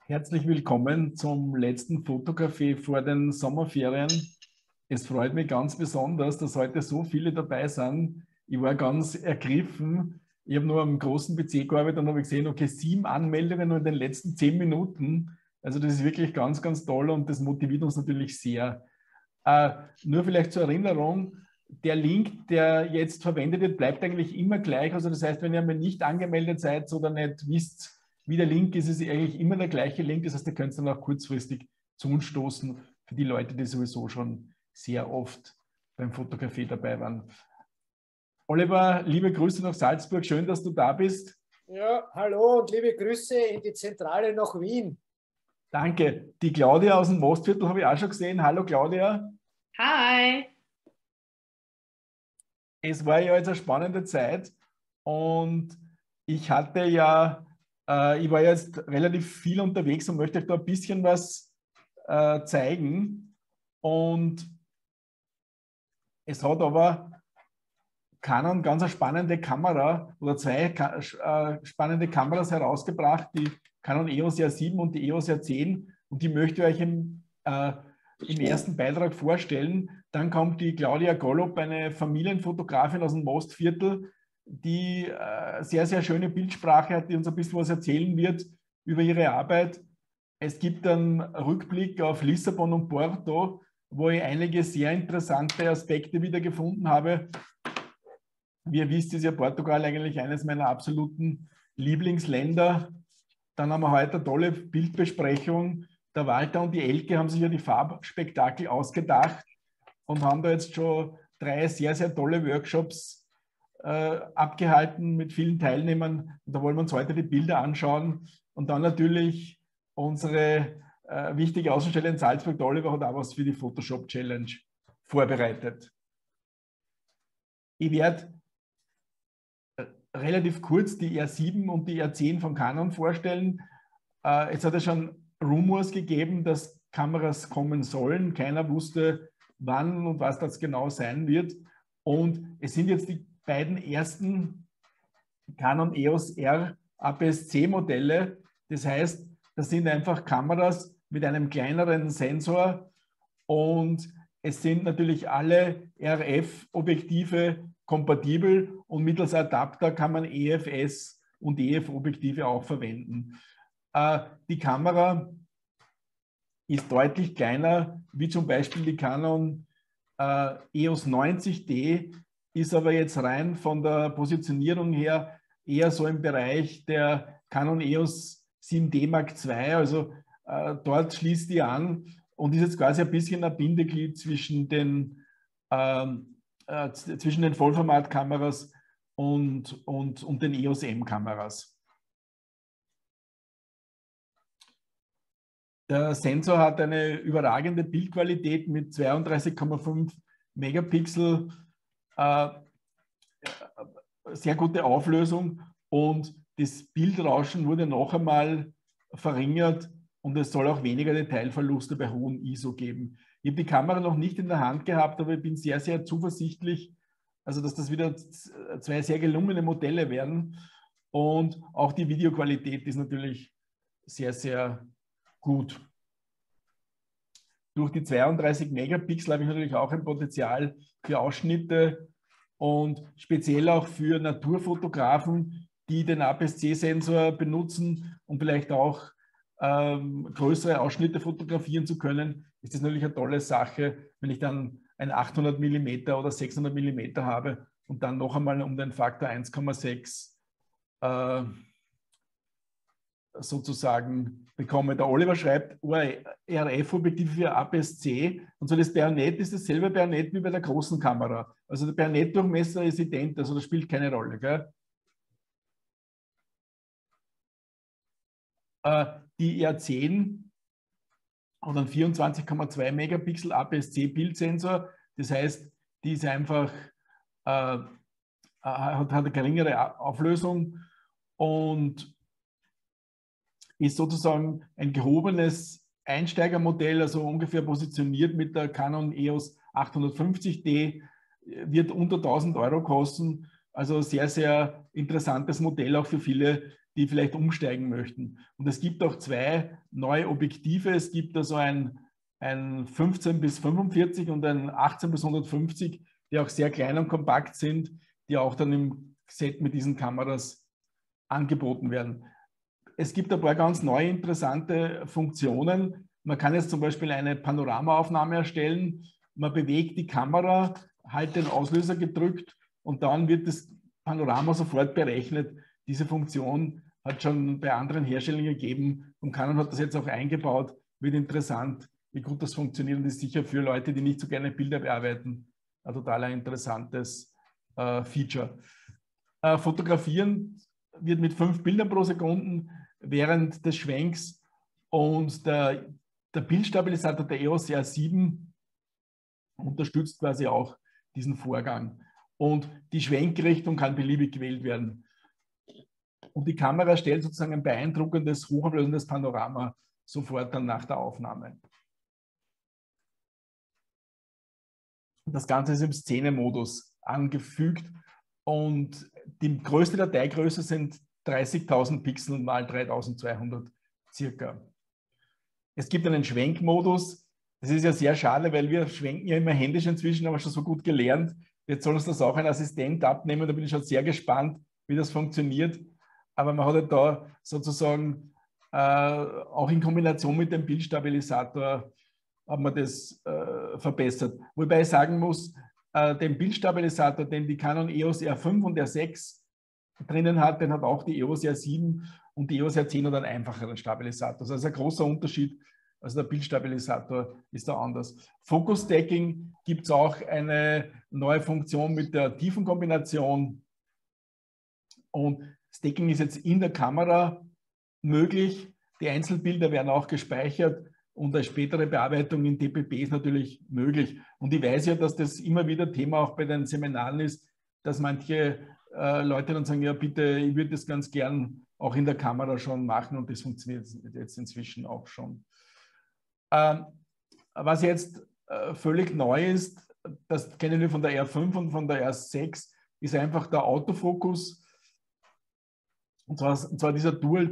Herzlich willkommen zum letzten Fotocafé vor den Sommerferien. Es freut mich ganz besonders, dass heute so viele dabei sind. Ich war ganz ergriffen. Ich habe nur am großen PC gearbeitet und habe gesehen, okay, 7 Anmeldungen nur in den letzten 10 Minuten. Also das ist wirklich ganz, ganz toll und das motiviert uns natürlich sehr. Nur vielleicht zur Erinnerung, der Link, der jetzt verwendet wird, bleibt eigentlich immer gleich. Also das heißt, wenn ihr einmal nicht angemeldet seid oder nicht wisst, wie der Link ist, ist es eigentlich immer der gleiche Link. Das heißt, ihr könnt dann auch kurzfristig zu uns stoßen für die Leute, die sowieso schon sehr oft beim Fotocafé dabei waren. Oliver, liebe Grüße nach Salzburg. Schön, dass du da bist. Ja, hallo und liebe Grüße in die Zentrale nach Wien. Danke. Die Claudia aus dem Mostviertel habe ich auch schon gesehen. Hallo Claudia. Hi. Es war ja jetzt eine spannende Zeit und ich hatte ja, ich war jetzt relativ viel unterwegs und möchte euch da ein bisschen was zeigen. Und es hat aber Canon ganz eine spannende Kamera oder zwei spannende Kameras herausgebracht, die Canon EOS R7 und die EOS R10, und die möchte ich euch im ersten Beitrag vorstellen. Dann kommt die Claudia Gollob, eine Familienfotografin aus dem Mostviertel, die sehr, sehr schöne Bildsprache hat, die uns ein bisschen was erzählen wird über ihre Arbeit. Es gibt einen Rückblick auf Lissabon und Porto, wo ich einige sehr interessante Aspekte wiedergefunden habe. Wie ihr wisst, ist ja Portugal eigentlich eines meiner absoluten Lieblingsländer. Dann haben wir heute eine tolle Bildbesprechung. Der Walter und die Elke haben sich ja die Farbspektakel ausgedacht und haben da jetzt schon 3 sehr, sehr tolle Workshops abgehalten mit vielen Teilnehmern. Und da wollen wir uns heute die Bilder anschauen. Und dann natürlich unsere wichtige Außenstelle in Salzburg. Der Oliver hat auch was für die Photoshop Challenge vorbereitet. Ich werde relativ kurz die R7 und die R10 von Canon vorstellen. Es hat ja schon Rumors gegeben, dass Kameras kommen sollen. Keiner wusste, wann und was das genau sein wird. Und es sind jetzt die beiden ersten Canon EOS R APS-C Modelle. Das heißt, das sind einfach Kameras mit einem kleineren Sensor und es sind natürlich alle RF-Objektive kompatibel und mittels Adapter kann man EFS und EF-Objektive auch verwenden. Die Kamera ist deutlich kleiner, wie zum Beispiel die Canon EOS 90D, ist aber jetzt rein von der Positionierung her eher so im Bereich der Canon EOS 7D Mark II, also dort schließt die an und ist jetzt quasi ein bisschen ein Bindeglied zwischen den Vollformatkameras und den EOS M-Kameras. Der Sensor hat eine überragende Bildqualität mit 32,5 Megapixel, sehr gute Auflösung und das Bildrauschen wurde noch einmal verringert und es soll auch weniger Detailverluste bei hohem ISO geben. Ich habe die Kamera noch nicht in der Hand gehabt, aber ich bin sehr, sehr zuversichtlich, also dass das wieder 2 sehr gelungene Modelle werden. Und auch die Videoqualität ist natürlich sehr, sehr gut. Durch die 32 Megapixel habe ich natürlich auch ein Potenzial für Ausschnitte und speziell auch für Naturfotografen, die den APS-C-Sensor benutzen, um vielleicht auch größere Ausschnitte fotografieren zu können, ist das natürlich eine tolle Sache, wenn ich dann ein 800 mm oder 600 mm habe und dann noch einmal um den Faktor 1,6 sozusagen bekomme. Der Oliver schreibt, RF-Objektive für APS-C, und so das Bajonett ist dasselbe Bajonett wie bei der großen Kamera. Also der Bajonettdurchmesser ist ident, also das spielt keine Rolle. Gell? Die R10 hat einen 24,2 Megapixel APS-C Bildsensor, das heißt, die ist einfach, hat eine geringere Auflösung und ist sozusagen ein gehobenes Einsteigermodell, also ungefähr positioniert mit der Canon EOS 850D, wird unter 1000 € kosten. Also sehr, sehr interessantes Modell auch für viele, die vielleicht umsteigen möchten. Und es gibt auch zwei neue Objektive. Es gibt also ein 15 bis 45 und ein 18 bis 150, die auch sehr klein und kompakt sind, die auch dann im Set mit diesen Kameras angeboten werden. Es gibt ein paar ganz neue interessante Funktionen. Man kann jetzt zum Beispiel eine Panoramaaufnahme erstellen. Man bewegt die Kamera, halt den Auslöser gedrückt und dann wird das Panorama sofort berechnet. Diese Funktion hat schon bei anderen Herstellern gegeben und Canon hat das jetzt auch eingebaut. Wird interessant, wie gut das funktioniert und ist sicher für Leute, die nicht so gerne Bilder bearbeiten, ein total interessantes Feature. Fotografieren wird mit 5 Bildern pro Sekunde während des Schwenks und der Bildstabilisator der EOS R7 unterstützt quasi auch diesen Vorgang. Und die Schwenkrichtung kann beliebig gewählt werden. Und die Kamera stellt sozusagen ein beeindruckendes, hochauflösendes Panorama sofort dann nach der Aufnahme. Das Ganze ist im Szene-Modus angefügt und die größte Dateigröße sind 30.000 Pixel mal 3.200 circa. Es gibt einen Schwenkmodus. Das ist ja sehr schade, weil wir schwenken ja immer händisch inzwischen, aber schon so gut gelernt. Jetzt soll uns das auch ein Assistent abnehmen. Da bin ich schon sehr gespannt, wie das funktioniert. Aber man hat halt da sozusagen auch in Kombination mit dem Bildstabilisator hat man das verbessert. Wobei ich sagen muss, den Bildstabilisator, den die Canon EOS R5 und R6 drinnen hat, den hat auch die EOS R7 und die EOS R10 hat einen einfacheren Stabilisator. Also das ist ein großer Unterschied. Also der Bildstabilisator ist da anders. Focus Stacking gibt es auch eine neue Funktion mit der Tiefenkombination. Und Stacking ist jetzt in der Kamera möglich. Die Einzelbilder werden auch gespeichert und eine spätere Bearbeitung in DPP ist natürlich möglich. Und ich weiß ja, dass das immer wieder Thema auch bei den Seminaren ist, dass manche Leute dann sagen, ja bitte, ich würde das ganz gern auch in der Kamera schon machen und das funktioniert jetzt inzwischen auch schon. Was jetzt völlig neu ist, das kennen wir von der R5 und von der R6, ist einfach der Autofokus. Und zwar dieser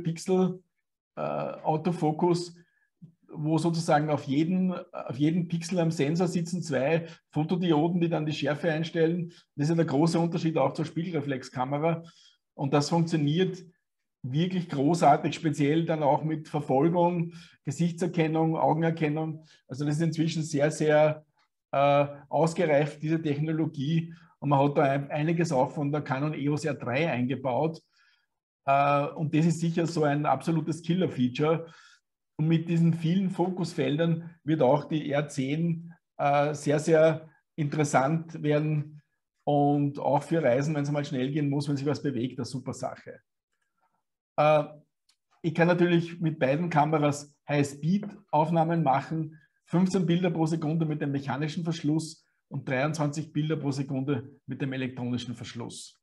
Dual-Pixel-Autofokus, wo sozusagen auf jeden Pixel am Sensor sitzen 2 Fotodioden, die dann die Schärfe einstellen. Das ist ja der große Unterschied auch zur Spiegelreflexkamera. Und das funktioniert wirklich großartig, speziell dann auch mit Verfolgung, Gesichtserkennung, Augenerkennung. Also das ist inzwischen sehr, sehr ausgereift, diese Technologie. Und man hat da einiges auch von der Canon EOS R3 eingebaut. Und das ist sicher so ein absolutes Killer-Feature. Und mit diesen vielen Fokusfeldern wird auch die R10 sehr, sehr interessant werden und auch für Reisen, wenn es mal schnell gehen muss, wenn sich was bewegt, eine super Sache. Ich kann natürlich mit beiden Kameras High-Speed-Aufnahmen machen, 15 Bilder pro Sekunde mit dem mechanischen Verschluss und 23 Bilder pro Sekunde mit dem elektronischen Verschluss.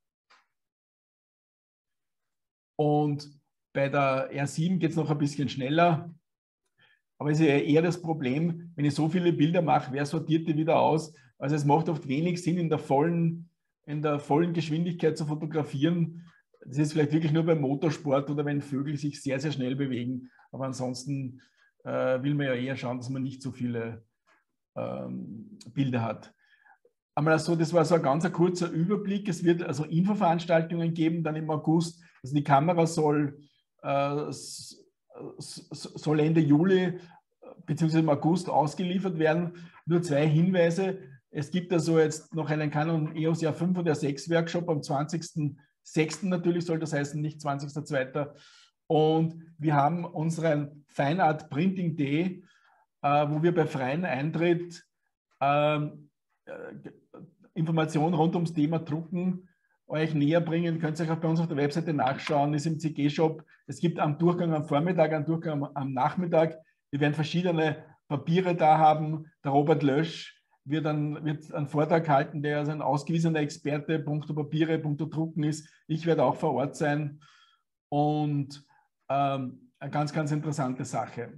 Und bei der R7 geht es noch ein bisschen schneller. Aber es ist ja eher das Problem, wenn ich so viele Bilder mache, wer sortiert die wieder aus? Also es macht oft wenig Sinn, in der vollen Geschwindigkeit zu fotografieren. Das ist vielleicht wirklich nur beim Motorsport oder wenn Vögel sich sehr, sehr schnell bewegen. Aber ansonsten will man ja eher schauen, dass man nicht so viele Bilder hat. Einmal so, das war so ein ganz kurzer Überblick. Es wird also Infoveranstaltungen geben, dann im August. Also die Kamera soll Ende Juli bzw. im August ausgeliefert werden. Nur 2 Hinweise. Es gibt also jetzt noch einen Canon EOS R5 und R6 Workshop am 20.06. natürlich, soll das heißen, nicht 20.02. Und wir haben unseren Fine Art Printing Day, wo wir bei freiem Eintritt Informationen rund ums Thema Drucken euch näher bringen. Könnt ihr euch auch bei uns auf der Webseite nachschauen, ist im CG-Shop. Es gibt einen Durchgang am Vormittag, einen Durchgang am Nachmittag. Wir werden verschiedene Papiere da haben. Der Robert Lösch wird einen Vortrag halten, der also ein ausgewiesener Experte punkto Papiere, punkto Drucken ist. Ich werde auch vor Ort sein. Und eine ganz, ganz interessante Sache.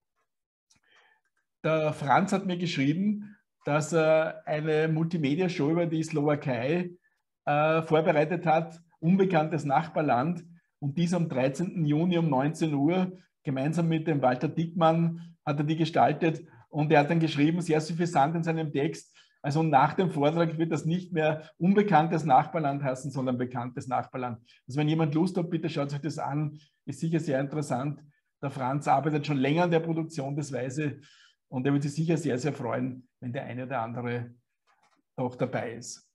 Der Franz hat mir geschrieben, dass er eine Multimedia-Show über die Slowakei vorbereitet hat, unbekanntes Nachbarland. und dies am 13. Juni um 19 Uhr. Gemeinsam mit dem Walter Dickmann hat er die gestaltet und er hat dann geschrieben, sehr suffisant in seinem Text, also nach dem Vortrag wird das nicht mehr unbekanntes Nachbarland heißen, sondern bekanntes Nachbarland. Also wenn jemand Lust hat, bitte schaut euch das an, ist sicher sehr interessant. Der Franz arbeitet schon länger an der Produktion des Weise und er wird sich sicher sehr, sehr freuen, wenn der eine oder andere doch dabei ist.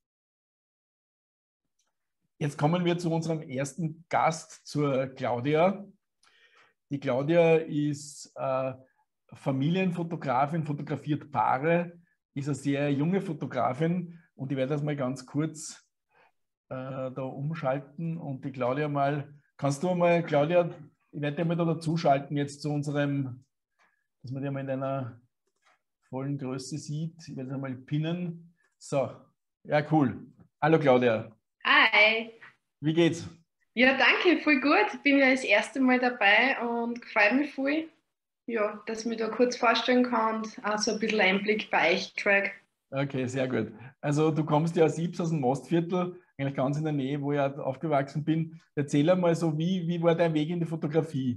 Jetzt kommen wir zu unserem ersten Gast, zur Claudia. Die Claudia ist Familienfotografin, fotografiert Paare, ist eine sehr junge Fotografin und ich werde das mal ganz kurz da umschalten und die Claudia mal, kannst du mal, Claudia, ich werde dir mal da dazuschalten jetzt zu unserem, dass man die mal in einer vollen Größe sieht. Ich werde es mal pinnen. So, ja cool. Hallo Claudia. Hi. Wie geht's? Ja, danke, voll gut. Ich bin ja das erste Mal dabei und freue mich voll, ja, dass ich mich da kurz vorstellen kann und auch so ein bisschen Einblick bei euch kriege. Okay, sehr gut. Also du kommst ja aus Ibs, aus dem Mostviertel, eigentlich ganz in der Nähe, wo ich aufgewachsen bin. Erzähl einmal so, wie war dein Weg in die Fotografie?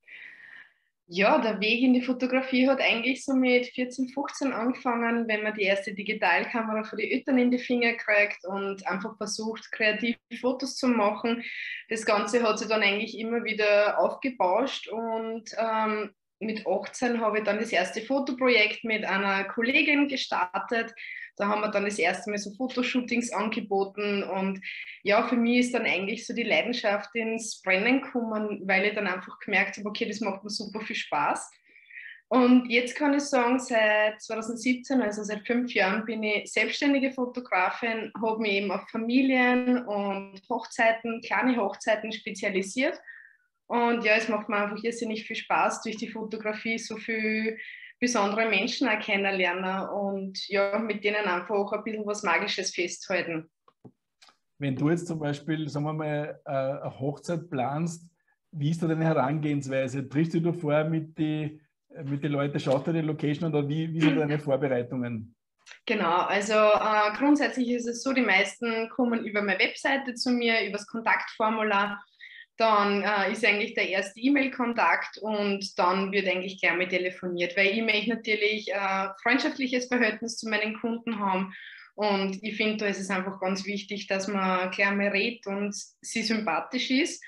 Ja, der Weg in die Fotografie hat eigentlich so mit 14, 15 angefangen, wenn man die erste Digitalkamera für die Eltern in die Finger kriegt und einfach versucht, kreativ Fotos zu machen. Das Ganze hat sich dann eigentlich immer wieder aufgebauscht und mit 18 habe ich dann das erste Fotoprojekt mit einer Kollegin gestartet. Da haben wir dann das erste Mal so Fotoshootings angeboten und ja, für mich ist dann eigentlich so die Leidenschaft ins Brennen gekommen, weil ich dann einfach gemerkt habe, okay, das macht mir super viel Spaß. Und jetzt kann ich sagen, seit 2017, also seit 5 Jahren, bin ich selbstständige Fotografin, habe mich eben auf Familien und Hochzeiten, kleine Hochzeiten spezialisiert. Und ja, es macht mir einfach irrsinnig viel Spaß, durch die Fotografie so viel besondere Menschen auch kennenlernen und ja, mit denen einfach ein bisschen was Magisches festhalten. Wenn du jetzt zum Beispiel, sagen wir mal, eine Hochzeit planst, wie ist da deine Herangehensweise? Triffst du vorher mit den Leuten, schaust du die Location oder wie sind deine Vorbereitungen? Genau, also grundsätzlich ist es so, die meisten kommen über meine Webseite zu mir, über das Kontaktformular. Dann ist eigentlich der erste E-Mail-Kontakt und dann wird eigentlich gleich mal telefoniert, weil ich möchte natürlich freundschaftliches Verhältnis zu meinen Kunden haben und ich finde, da ist es einfach ganz wichtig, dass man gleich mal redet und sie sympathisch ist.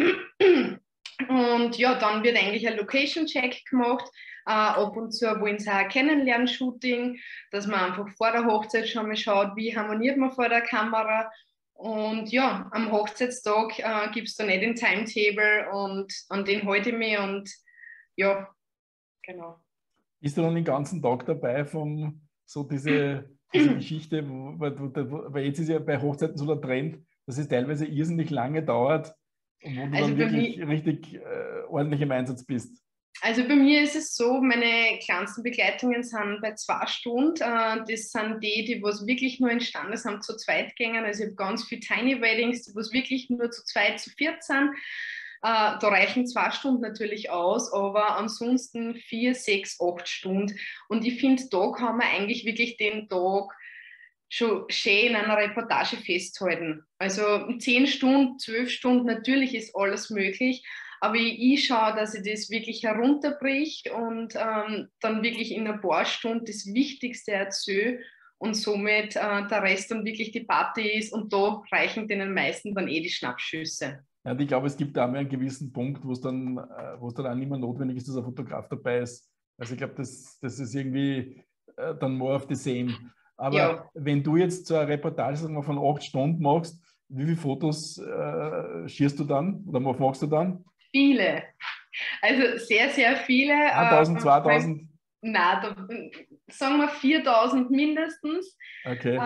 Und ja, dann wird eigentlich ein Location-Check gemacht. Ab und zu wollen sie auch ein Kennenlern-Shooting, dass man einfach vor der Hochzeit schon mal schaut, wie harmoniert man vor der Kamera. Und ja, am Hochzeitstag gibt es dann nicht den Timetable und an den halte ich mich und ja, genau. Bist du dann den ganzen Tag dabei von so diese Geschichte, weil jetzt ist ja bei Hochzeiten so der Trend, dass es teilweise irrsinnig lange dauert und wo du Also dann wirklich richtig ordentlich im Einsatz bist. Also bei mir ist es so, meine kleinsten Begleitungen sind bei 2 Stunden. Das sind die was wirklich nur entstanden sind zu zweit gängen. Also ich habe ganz viele Tiny Weddings, die was wirklich nur zu 2 zu 4 sind. Da reichen 2 Stunden natürlich aus, aber ansonsten 4, 6, 8 Stunden. Und ich finde, da kann man eigentlich wirklich den Tag schon schön in einer Reportage festhalten. Also 10 Stunden, 12 Stunden, natürlich ist alles möglich, aber ich schaue, dass ich das wirklich herunterbrich und dann wirklich in ein paar Stunden das Wichtigste erzähle und somit der Rest dann wirklich die Party ist und da reichen den meisten dann eh die Schnappschüsse. Ja, ich glaube, es gibt da einen gewissen Punkt, wo es dann auch nicht mehr notwendig ist, dass ein Fotograf dabei ist. Also ich glaube, das ist irgendwie dann more of the same. Aber Ja. wenn du jetzt so eine Reportage sagen wir, von 8 Stunden machst, wie viele Fotos schießt du dann oder machst du dann? Viele. Also sehr, sehr viele. 1000, 2000? Nein, sagen wir 4000 mindestens. Okay.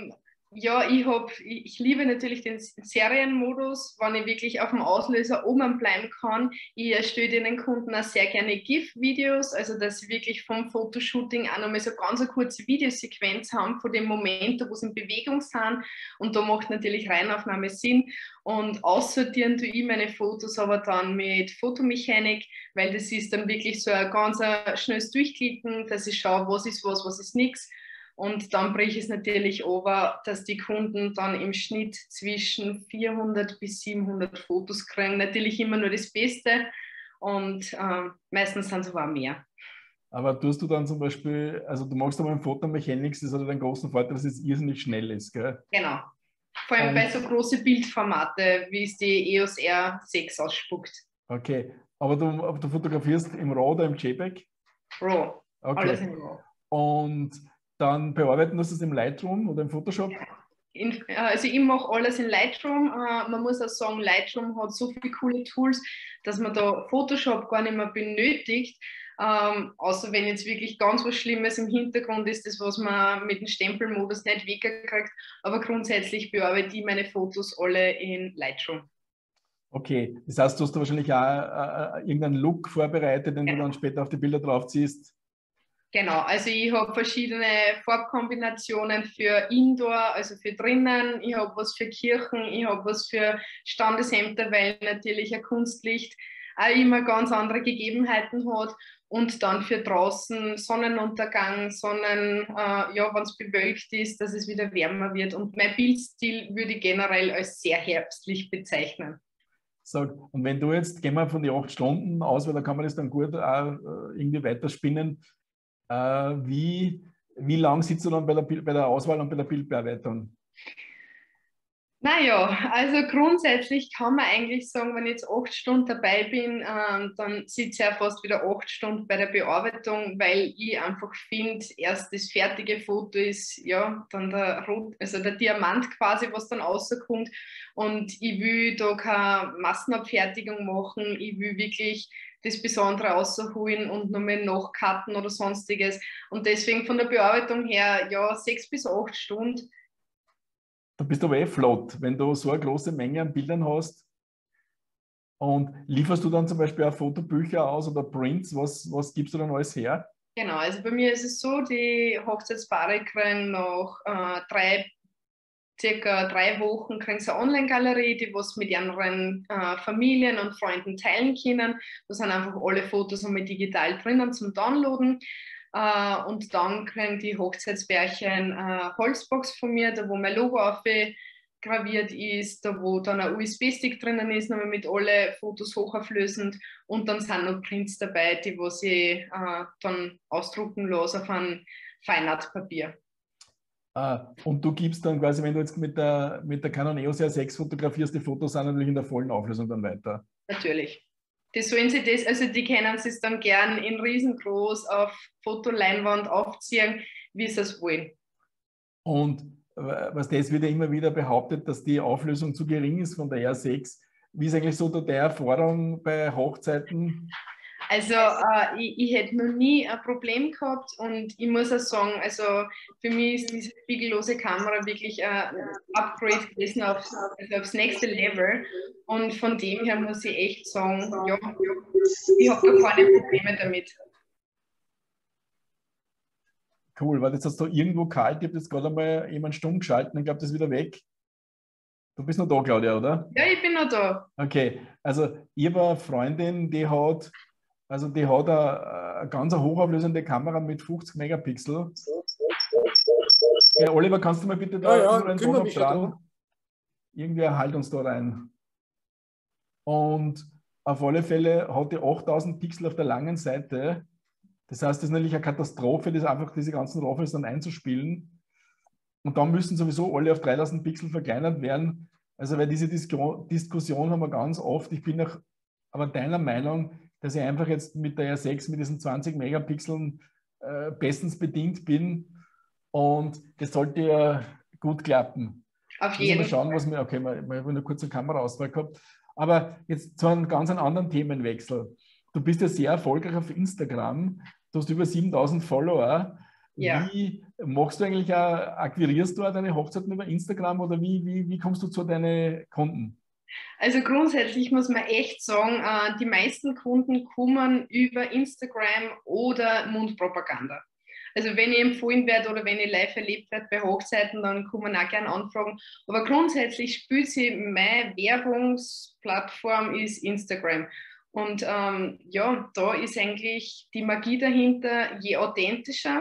Ja, ich liebe natürlich den Serienmodus, wenn ich wirklich auf dem Auslöser oben bleiben kann. Ich erstelle den Kunden auch sehr gerne GIF-Videos, also dass sie wirklich vom Fotoshooting auch nochmal so ganz eine kurze Videosequenz haben von dem Moment, wo sie in Bewegung sind. Und da macht natürlich Reihenaufnahme Sinn. Und aussortieren tue ich meine Fotos aber dann mit Fotomechanik, weil das ist dann wirklich so ein ganz schnelles Durchklicken, dass ich schaue, was ist was ist nichts. Und dann bricht es natürlich over, dass die Kunden dann im Schnitt zwischen 400 bis 700 Fotos kriegen. Natürlich immer nur das Beste und meistens sind es aber auch mehr. Aber tust du dann zum Beispiel, also du machst einmal ein Foto Mechanics, das hat den großen Vorteil, dass es irrsinnig schnell ist, gell? Genau. Vor allem bei so großen Bildformate, wie es die EOS R6 ausspuckt. Okay, aber du fotografierst im RAW oder im JPEG? RAW. Okay. Alles in RAW. Und dann bearbeiten du es im Lightroom oder im Photoshop? Also ich mache alles in Lightroom. Man muss auch sagen, Lightroom hat so viele coole Tools, dass man da Photoshop gar nicht mehr benötigt. Außer wenn jetzt wirklich ganz was Schlimmes im Hintergrund ist, das was man mit dem Stempelmodus nicht weggekriegt. Aber grundsätzlich bearbeite ich meine Fotos alle in Lightroom. Okay, das heißt, du hast da wahrscheinlich auch irgendeinen Look vorbereitet, den du dann später auf die Bilder draufziehst. Genau, also ich habe verschiedene Farbkombinationen für Indoor, also für drinnen. Ich habe was für Kirchen, ich habe was für Standesämter, weil natürlich ein Kunstlicht auch immer ganz andere Gegebenheiten hat. Und dann für draußen Sonnenuntergang, ja, wenn es bewölkt ist, dass es wieder wärmer wird. Und mein Bildstil würde ich generell als sehr herbstlich bezeichnen. Sag, und wenn du jetzt, gehen wir von den 8 Stunden aus, weil da kann man das dann gut auch irgendwie weiterspinnen. Wie lang sitzt du dann bei der Auswahl und bei der Bildbearbeitung? Naja, also grundsätzlich kann man eigentlich sagen, wenn ich jetzt 8 Stunden dabei bin, dann sitze ich ja fast wieder 8 Stunden bei der Bearbeitung, weil ich einfach finde, erst das fertige Foto ist ja dann der Diamant quasi, was dann rauskommt. Und ich will da keine Massenabfertigung machen, ich will wirklich das Besondere rausholen und nochmal nachcutten oder sonstiges. Und deswegen von der Bearbeitung her, ja, 6 bis 8 Stunden. Da bist du aber flott, wenn du so eine große Menge an Bildern hast. Und lieferst du dann zum Beispiel auch Fotobücher aus oder Prints? Was gibst du dann alles her? Genau, also bei mir ist es so, die Hochzeitspaare kriegen nach circa 3 Wochen kriegen sie eine Online-Galerie, die was mit ihren Familien und Freunden teilen können. Da sind einfach alle Fotos einmal digital drinnen zum Downloaden. Und dann kriegen die Hochzeitspärchen eine Holzbox von mir, da wo mein Logo aufgraviert ist, da wo dann ein USB-Stick drinnen ist, nochmal mit alle Fotos hochauflösend. Und dann sind noch Prints dabei, die was ich dann ausdrucken lasse auf ein Feinartpapier. Und du gibst dann quasi, wenn du jetzt mit der Canon EOS R6 fotografierst, die Fotos sind natürlich in der vollen Auflösung dann weiter. Natürlich. Die können es dann gern in riesengroß auf Fotoleinwand aufziehen, wie sie es wollen. Und das wird ja immer wieder behauptet, dass die Auflösung zu gering ist von der R6. Wie ist eigentlich so deine Erfahrung bei Hochzeiten? Also ich hätte noch nie ein Problem gehabt und ich muss auch sagen, also für mich ist diese spiegellose Kamera wirklich ein Upgrade gewesen aufs nächste Level und von dem her muss ich echt sagen, ja, ich habe da keine Probleme damit. Cool, weil jetzt hast du irgendwo kalt, ich habe jetzt gerade einmal jemanden stumm geschalten, ich glaube, das ist wieder weg. Du bist noch da, Claudia, oder? Ja, ich bin noch da. Okay, also ich habe eine Freundin, die hat eine ganz hochauflösende Kamera mit 50 Megapixel. Ja, Oliver, kannst du mal bitte da einen Ton noch dran? Irgendwer halt uns da rein. Und auf alle Fälle hat die 8000 Pixel auf der langen Seite. Das heißt, das ist natürlich eine Katastrophe, das einfach diese ganzen RAW-Files dann einzuspielen. Und dann müssen sowieso alle auf 3000 Pixel verkleinert werden. Also, weil diese Diskussion haben wir ganz oft. Ich bin auch aber deiner Meinung, dass ich einfach jetzt mit der R6 mit diesen 20 Megapixeln bestens bedient bin. Und das sollte ja gut klappen. Auf jeden Fall. Mal schauen, okay, mal eine kurze Kameraauswahl gehabt. Aber jetzt zu einem ganz anderen Themenwechsel. Du bist ja sehr erfolgreich auf Instagram. Du hast über 7000 Follower. Ja. Wie machst du eigentlich, akquirierst du deine Hochzeiten über Instagram oder wie kommst du zu deinen Kunden? Also grundsätzlich muss man echt sagen, die meisten Kunden kommen über Instagram oder Mundpropaganda. Also wenn ich empfohlen werde oder wenn ich live erlebt werde bei Hochzeiten, dann kommen auch gerne Anfragen. Aber grundsätzlich spielt sie meine Werbungsplattform ist Instagram. Und ja, da ist eigentlich die Magie dahinter, je authentischer,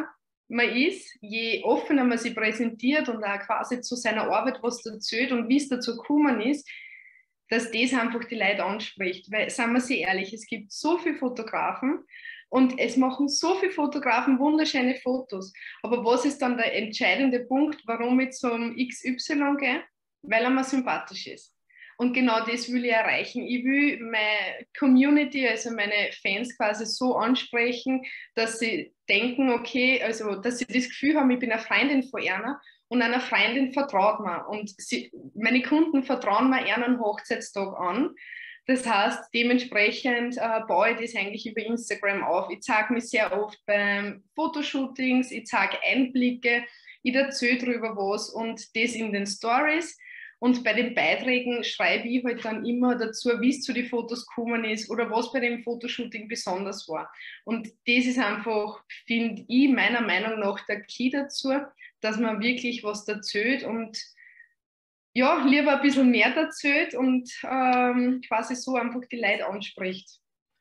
man ist, je offener man sich präsentiert und auch quasi zu seiner Arbeit was erzählt und wie es dazu gekommen ist, dass das einfach die Leute anspricht. Weil, sagen wir sie ehrlich, es gibt so viele Fotografen und es machen so viele Fotografen wunderschöne Fotos. Aber was ist dann der entscheidende Punkt, warum ich zum XY gehe? Weil er mir sympathisch ist. Und genau das will ich erreichen. Ich will meine Community, also meine Fans quasi so ansprechen, dass sie denken, okay, also dass sie das Gefühl haben, ich bin eine Freundin von einer und einer Freundin vertraut mir. Und meine Kunden vertrauen mir eher einen Hochzeitstag an. Das heißt, dementsprechend baue ich das eigentlich über Instagram auf. Ich zeige mich sehr oft beim Fotoshootings, ich zeige Einblicke, ich erzähle darüber was und das in den Stories. Und bei den Beiträgen schreibe ich halt dann immer dazu, wie es zu den Fotos gekommen ist oder was bei dem Fotoshooting besonders war. Und das ist einfach, finde ich, meiner Meinung nach der Key dazu, dass man wirklich was erzählt und ja, lieber ein bisschen mehr erzählt und quasi so einfach die Leute anspricht.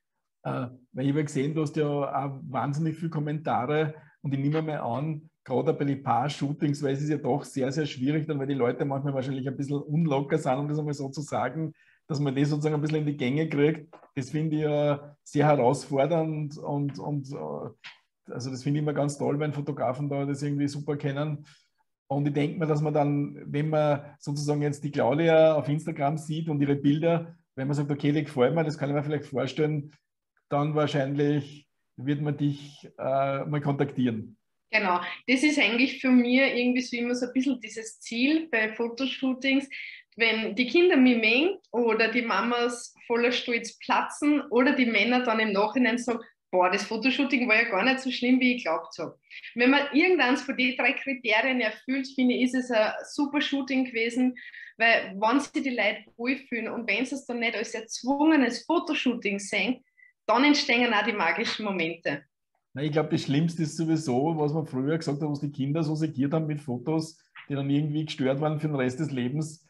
Weil ich habe gesehen, du hast ja auch wahnsinnig viele Kommentare und ich nehme mal an, gerade bei den Paar-Shootings, weil es ist ja doch sehr, sehr schwierig, dann, weil die Leute manchmal wahrscheinlich ein bisschen unlocker sind, um das einmal so zu sagen, dass man das sozusagen ein bisschen in die Gänge kriegt. Das finde ich ja sehr herausfordernd und also das finde ich immer ganz toll, wenn Fotografen da das irgendwie super kennen. Und ich denke mir, dass man dann, wenn man sozusagen jetzt die Claudia auf Instagram sieht und ihre Bilder, wenn man sagt, okay, die gefällt mir, das kann ich mir vielleicht vorstellen, dann wahrscheinlich wird man dich mal kontaktieren. Genau, das ist eigentlich für mich irgendwie so immer so ein bisschen dieses Ziel bei Fotoshootings, wenn die Kinder mich mengen oder die Mamas voller Stolz platzen oder die Männer dann im Nachhinein sagen, boah, das Fotoshooting war ja gar nicht so schlimm, wie ich geglaubt habe. Wenn man irgendeins von den 3 Kriterien erfüllt, finde ich, ist es ein super Shooting gewesen, weil wenn sich die Leute wohlfühlen und wenn sie es dann nicht als erzwungenes Fotoshooting sehen, dann entstehen auch die magischen Momente. Na, ich glaube, das Schlimmste ist sowieso, was man früher gesagt hat, was die Kinder so segiert haben mit Fotos, die dann irgendwie gestört waren für den Rest des Lebens.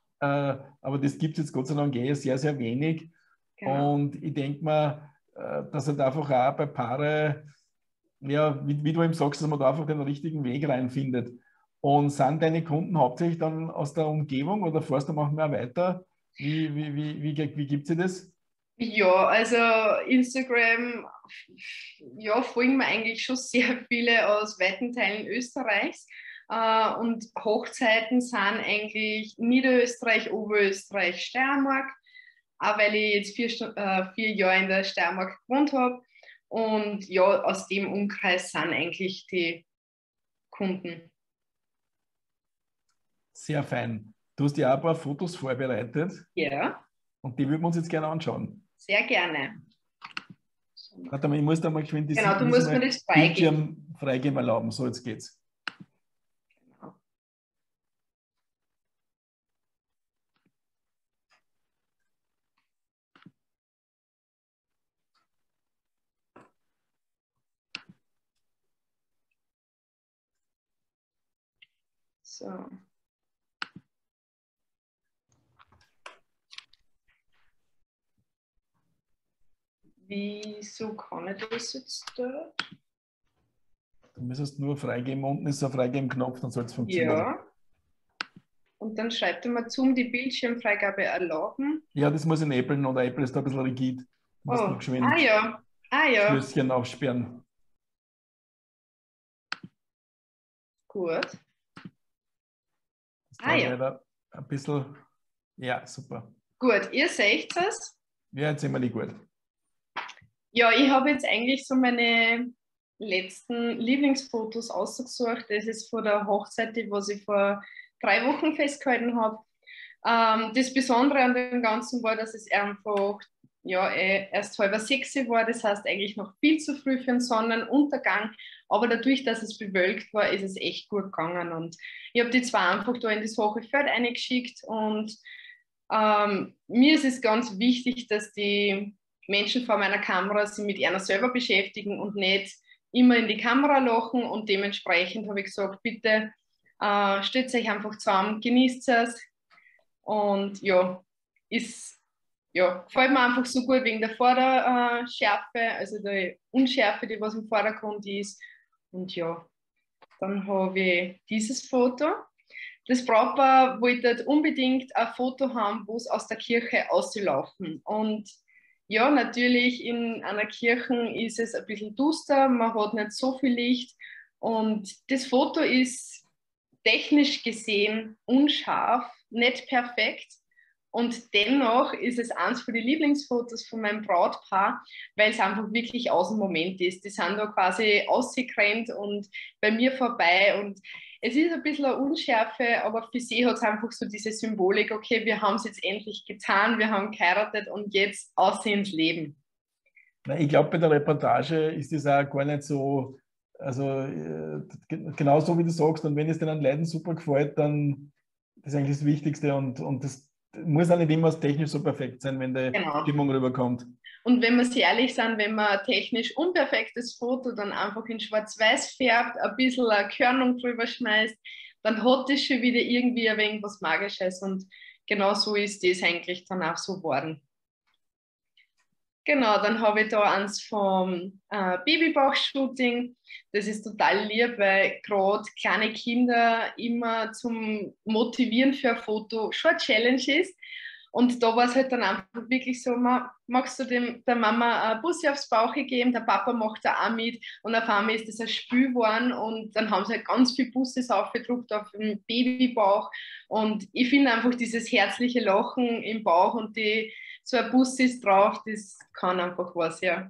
Aber das gibt es jetzt Gott sei Dank sehr, sehr wenig. Genau. Und ich denke mal, dass halt einfach auch bei Paare, ja, wie du eben sagst, dass man da einfach den richtigen Weg reinfindet. Und sind deine Kunden hauptsächlich dann aus der Umgebung oder fährst du manchmal auch weiter? Wie gibt es das? Ja, also Instagram, ja, folgen mir eigentlich schon sehr viele aus weiten Teilen Österreichs. Und Hochzeiten sind eigentlich Niederösterreich, Oberösterreich, Steiermark, auch weil ich jetzt 4 Jahre in der Steiermark gewohnt habe. Und ja, aus dem Umkreis sind eigentlich die Kunden. Sehr fein. Du hast ja auch ein paar Fotos vorbereitet Ja, und die würden wir uns jetzt gerne anschauen. sehr gerne. Warte mal, ich muss da mal geschwind Genau, du musst mir das freigeben. Bildschirm freigeben erlauben. So, jetzt geht's. So. Wieso kann ich das jetzt da? Du müsstest nur freigeben. Unten ist so ein Freigeben-Knopf, dann soll es funktionieren. Ja. Und dann schreibt er mal zum, die Bildschirmfreigabe erlauben. Ja, das muss in Apple oder Apple ist da ein bisschen rigid. Du musst noch Oh, ah geschwind ja. Ah ja. Schlösschen aufsperren. Gut. Das Ah dauert ja. leider ein bisschen. Ja, super. Gut, ihr seht es. Ja, jetzt sehen wir die gut. Ja, ich habe jetzt eigentlich so meine letzten Lieblingsfotos ausgesucht. Das ist von der Hochzeit, die was ich vor 3 Wochen festgehalten habe. Das Besondere an dem Ganzen war, dass es einfach ja, erst 5:30 war. Das heißt eigentlich noch viel zu früh für einen Sonnenuntergang. Aber dadurch, dass es bewölkt war, ist es echt gut gegangen. Und ich habe die zwei einfach da in das hohe Feld eingeschickt. Und mir ist es ganz wichtig, dass die Menschen vor meiner Kamera sich mit einer selber beschäftigen und nicht immer in die Kamera lachen. Und dementsprechend habe ich gesagt, bitte stellt euch einfach zusammen, genießt es. Und ja, gefällt mir einfach so gut wegen der Vorderschärfe, also der Unschärfe, die was im Vordergrund ist. Und ja, Dann habe ich dieses Foto. Das Brautpaar wollte unbedingt ein Foto haben, wo es aus der Kirche auslaufen. Und ja, natürlich in einer Kirche ist es ein bisschen duster, man hat nicht so viel Licht. Und das Foto ist technisch gesehen unscharf, nicht perfekt. Und dennoch ist es eins von den Lieblingsfotos von meinem Brautpaar, weil es einfach wirklich aus dem Moment ist. Die sind da quasi ausgerannt und bei mir vorbei. Und es ist ein bisschen eine Unschärfe, aber für sie hat es einfach so diese Symbolik, okay, wir haben es jetzt endlich getan, wir haben geheiratet und jetzt aussehen ins Leben. Ich glaube, bei der Reportage ist das auch gar nicht so, also genau so wie du sagst, und wenn es den Leuten super gefällt, dann das ist eigentlich das Wichtigste und das muss auch nicht immer technisch so perfekt sein, wenn die Stimmung rüberkommt. Und wenn wir ehrlich sind, wenn man ein technisch unperfektes Foto dann einfach in Schwarz-Weiß färbt, ein bisschen eine Körnung drüber schmeißt, dann hat das schon wieder irgendwie ein wenig was Magisches und genau so ist das eigentlich dann auch so geworden. Genau, dann habe ich da eins vom Babybauch-Shooting. Das ist total lieb, weil gerade kleine Kinder immer zum Motivieren für ein Foto schon eine Challenge ist. Und da war es halt dann einfach wirklich so, magst du der Mama ein Bussi aufs Bauch geben, der Papa macht da auch mit und auf einmal ist das ein Spiel geworden und dann haben sie halt ganz viele Bussis aufgedruckt auf dem Babybauch und ich finde einfach dieses herzliche Lachen im Bauch und die so ein Bussis drauf, das kann einfach was, ja.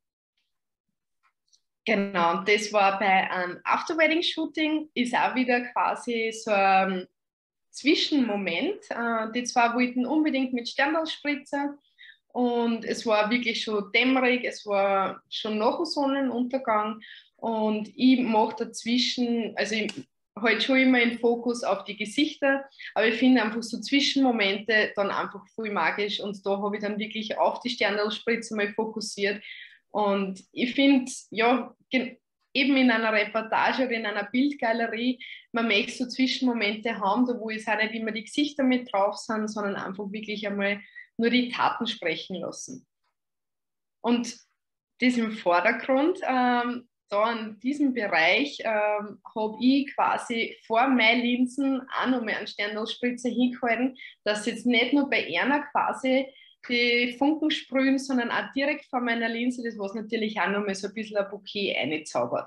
Genau, das war bei einem After-Wedding-Shooting, ist auch wieder quasi so ein Zwischenmoment. Die zwei wollten unbedingt mit Sternballspritzer und es war wirklich schon dämmerig, es war schon nach dem Sonnenuntergang und ich mache dazwischen, also ich halt schon immer den Fokus auf die Gesichter, aber ich finde einfach so Zwischenmomente dann einfach voll magisch und da habe ich dann wirklich auf die Sternballspritze mal fokussiert und ich finde, ja, eben in einer Reportage oder in einer Bildgalerie, man möchte so Zwischenmomente haben, da wo es auch nicht immer die Gesichter mit drauf sind, sondern einfach wirklich einmal nur die Taten sprechen lassen. Und das im Vordergrund, da in diesem Bereich habe ich quasi vor meinen Linsen auch noch mal einen Sternalspritzer hingehalten, dass jetzt nicht nur bei einer quasi die Funken sprühen, sondern auch direkt vor meiner Linse, das was natürlich auch noch mal so ein bisschen ein Bouquet einzaubert.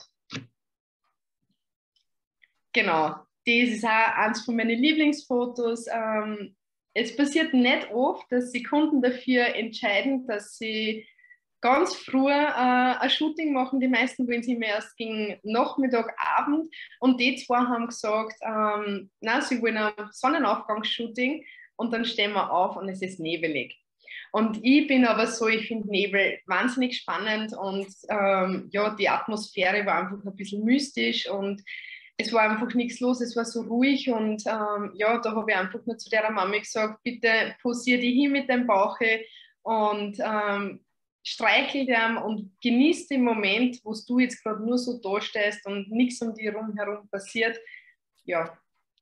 Genau, das ist auch eins von meinen Lieblingsfotos. Es passiert nicht oft, dass die Kunden dafür entscheiden, dass sie ganz früh ein Shooting machen. Die meisten wollen sie immer erst gegen Nachmittag, Abend. Und die zwei haben gesagt, nein, sie wollen ein Sonnenaufgangsshooting. Und dann stehen wir auf und es ist nebelig. Und ich bin aber so, ich finde Nebel wahnsinnig spannend und ja, die Atmosphäre war einfach ein bisschen mystisch und es war einfach nichts los, es war so ruhig und ja, da habe ich einfach nur zu der Mama gesagt, bitte posier dich hin mit deinem Bauche und streichel dem und genieß den Moment, wo du jetzt gerade nur so da stehst und nichts um dich herum passiert. Ja.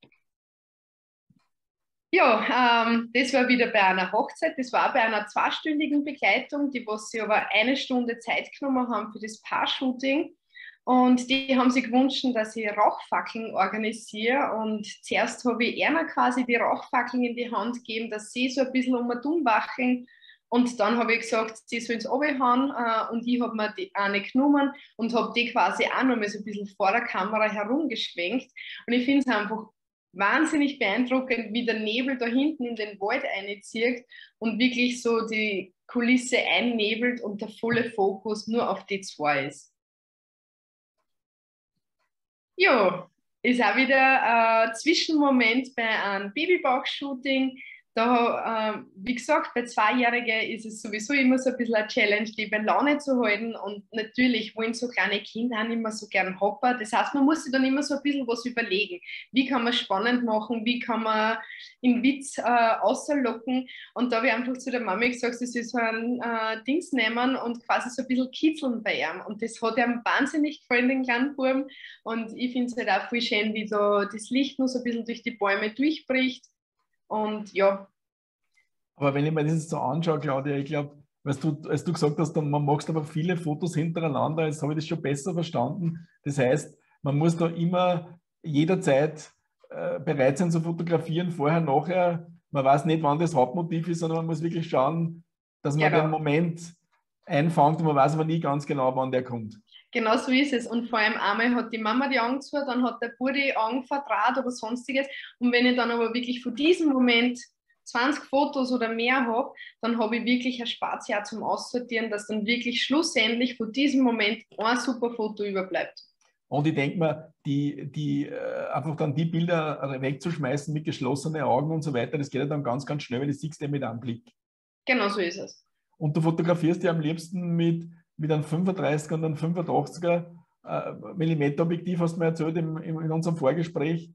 Ja, das war wieder bei einer Hochzeit, das war bei einer 2-stündigen Begleitung, die was sie aber 1 Stunde Zeit genommen haben für das Paar-Shooting. Und die haben sich gewünscht, dass ich Rauchfackeln organisiere. Und zuerst habe ich ihnen quasi die Rauchfackeln in die Hand gegeben, dass sie so ein bisschen um und um wackeln. Und dann habe ich gesagt, sie sollen es runterhauen. Und ich habe mir die eine genommen und habe die quasi auch noch mal so ein bisschen vor der Kamera herumgeschwenkt. Und ich finde es einfach wahnsinnig beeindruckend, wie der Nebel da hinten in den Wald einzieht und wirklich so die Kulisse einnebelt und der volle Fokus nur auf die zwei ist. Ja, ist auch wieder ein Zwischenmoment bei einem Babybauch-Shooting. Da, wie gesagt, bei Zweijährigen ist es sowieso immer so ein bisschen eine Challenge, die bei Laune zu halten. Und natürlich wollen so kleine Kinder auch immer so gern Hopper. Das heißt, man muss sich dann immer so ein bisschen was überlegen. Wie kann man es spannend machen? Wie kann man in Witz auslocken? Und da habe ich einfach zu der Mama gesagt, sie soll so ein Dings nehmen und quasi so ein bisschen kitzeln bei ihm. Und das hat ihm wahnsinnig gefallen, den kleinen Buben. Und ich finde es halt auch voll schön, wie da das Licht nur so ein bisschen durch die Bäume durchbricht. Und ja. Aber wenn ich mir das jetzt so anschaue, Claudia, ich glaube, als du gesagt hast, man machst aber viele Fotos hintereinander, jetzt habe ich das schon besser verstanden. Das heißt, man muss da immer jederzeit bereit sein zu fotografieren, vorher, nachher. Man weiß nicht, wann das Hauptmotiv ist, sondern man muss wirklich schauen, dass man den Moment einfängt und man weiß aber nie ganz genau, wann der kommt. Genau so ist es. Und vor allem einmal hat die Mama die Augen zu, dann hat der Bub die Augen verdraht oder sonstiges. Und wenn ich dann aber wirklich von diesem Moment 20 Fotos oder mehr habe, dann habe ich wirklich ein Spazier zum Aussortieren, dass dann wirklich schlussendlich von diesem Moment ein super Foto überbleibt. Und ich denke mir, einfach dann die Bilder wegzuschmeißen mit geschlossenen Augen und so weiter, das geht ja dann ganz, ganz schnell, weil das siehst du mit einem Blick. Genau so ist es. Und du fotografierst ja am liebsten mit einem 35er und einem 85er Millimeter Objektiv, hast du mir erzählt in unserem Vorgespräch.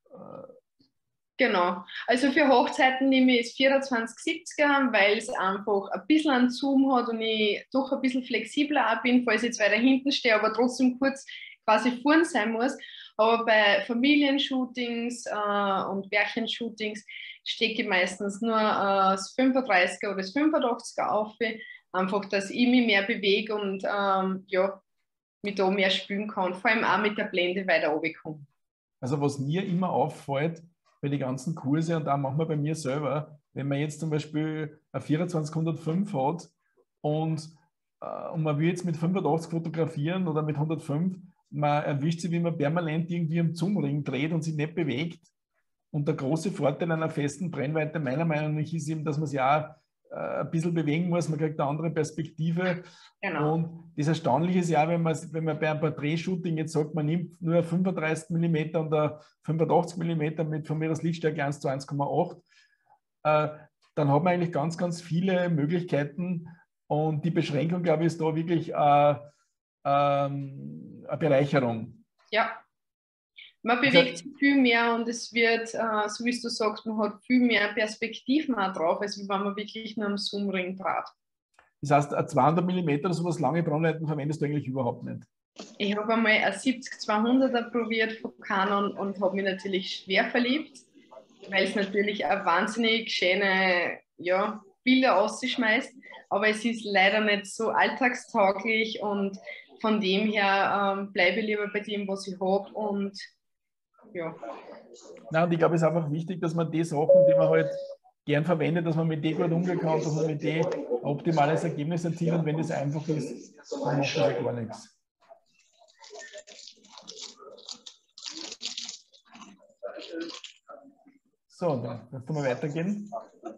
Genau. Also für Hochzeiten nehme ich das 24-70er, weil es einfach ein bisschen einen Zoom hat und ich doch ein bisschen flexibler auch bin, falls ich jetzt weiter hinten stehe, aber trotzdem kurz quasi vorn sein muss. Aber bei Familienshootings und Pärchenshootings stecke ich meistens nur das 35er oder das 85er auf, einfach, dass ich mich mehr bewege und ja, mich da mehr spülen kann, vor allem auch mit der Blende weiter runterkomme. Also was mir immer auffällt bei den ganzen Kurse und auch manchmal bei mir selber, wenn man jetzt zum Beispiel ein 2405 hat und man will jetzt mit 85 fotografieren oder mit 105, man erwischt sich, wie man permanent irgendwie am Zoomring dreht und sich nicht bewegt. Und der große Vorteil einer festen Brennweite meiner Meinung nach ist eben, dass man sich auch ein bisschen bewegen muss, man kriegt eine andere Perspektive. Genau. Und das Erstaunliche ist ja, wenn man bei einem Porträtshooting jetzt sagt, man nimmt nur 35 mm und 85 mm mit von mir das Lichtstärke 1 zu 1,8, dann hat man eigentlich ganz, ganz viele Möglichkeiten. Und die Beschränkung, glaube ich, ist da wirklich eine Bereicherung. Ja. Man bewegt sich viel mehr und es wird, so wie du sagst, man hat viel mehr Perspektiven auch drauf, als wenn man wirklich nur am Zoomring dreht. Das heißt, 200 mm oder sowas lange Brennweiten verwendest du eigentlich überhaupt nicht. Ich habe einmal ein 70-200er probiert von Canon und habe mich natürlich schwer verliebt, weil es natürlich eine wahnsinnig schöne Bilder ausschmeißt, aber es ist leider nicht so alltagstauglich und von dem her bleibe ich lieber bei dem, was ich habe und ja. Nein, und ich glaube, es ist einfach wichtig, dass man die Sachen, die man halt gern verwendet, dass man mit denen gut umgehen kann, dass man mit denen ein optimales Ergebnis erzielt und wenn das einfach ist, dann macht das ja gar nichts. So, dann kannst du mal weitergehen.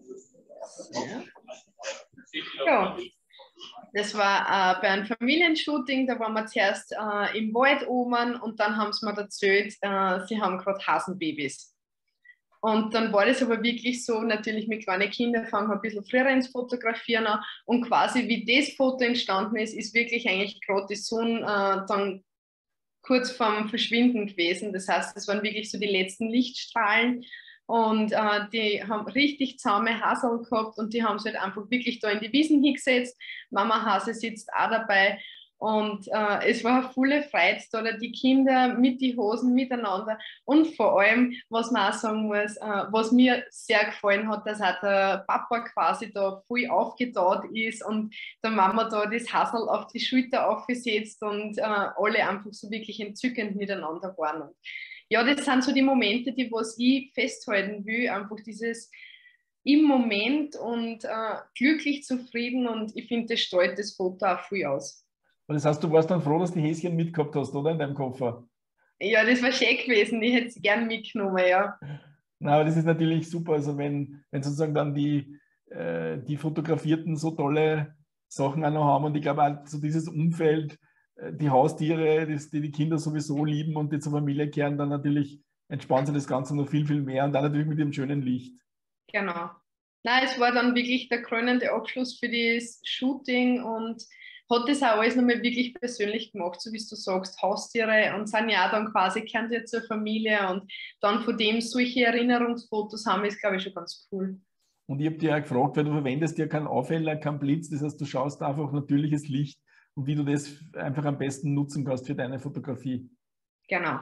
Ja, das war bei einem Familienshooting, da waren wir zuerst im Wald oben und dann haben sie mir erzählt, sie haben gerade Hasenbabys. Und dann war das aber wirklich so, natürlich mit kleinen Kindern fangen wir ein bisschen früher ins Fotografieren an und quasi wie das Foto entstanden ist, ist wirklich eigentlich gerade die Sonne dann kurz vorm Verschwinden gewesen. Das heißt, es waren wirklich so die letzten Lichtstrahlen und die haben richtig zahme Haseln gehabt und die haben sich halt einfach wirklich da in die Wiesen hingesetzt. Mama Hase sitzt auch dabei und es war eine volle Freude, da die Kinder mit die Hosen miteinander und vor allem, was man auch sagen muss, was mir sehr gefallen hat, dass auch der Papa quasi da voll aufgetaut ist und der Mama da das Hasel auf die Schulter aufgesetzt und alle einfach so wirklich entzückend miteinander waren. Und ja, das sind so die Momente, die was ich festhalten will, einfach dieses im Moment und glücklich, zufrieden und ich finde, das strahlt das Foto auch viel aus. Und das heißt, du warst dann froh, dass du die Häschen mitgehabt hast, oder? In deinem Koffer. Ja, das war schön gewesen. Ich hätte es gern mitgenommen, ja. Na, aber das ist natürlich super. Also wenn sozusagen dann die Fotografierten so tolle Sachen auch noch haben und ich glaube auch so dieses Umfeld, die Haustiere, die Kinder sowieso lieben und die zur Familie kehren, dann natürlich entspannt sich das Ganze noch viel, viel mehr und dann natürlich mit dem schönen Licht. Genau. Nein, es war dann wirklich der krönende Abschluss für das Shooting und hat das auch alles nochmal wirklich persönlich gemacht, so wie du sagst, Haustiere und sind ja auch dann quasi, gehören ja zur Familie und dann von dem solche Erinnerungsfotos haben, ist glaube ich schon ganz cool. Und ich habe dir ja gefragt, weil du verwendest ja keinen Aufheller, keinen Blitz, das heißt, du schaust einfach natürliches Licht und wie du das einfach am besten nutzen kannst für deine Fotografie. Genau.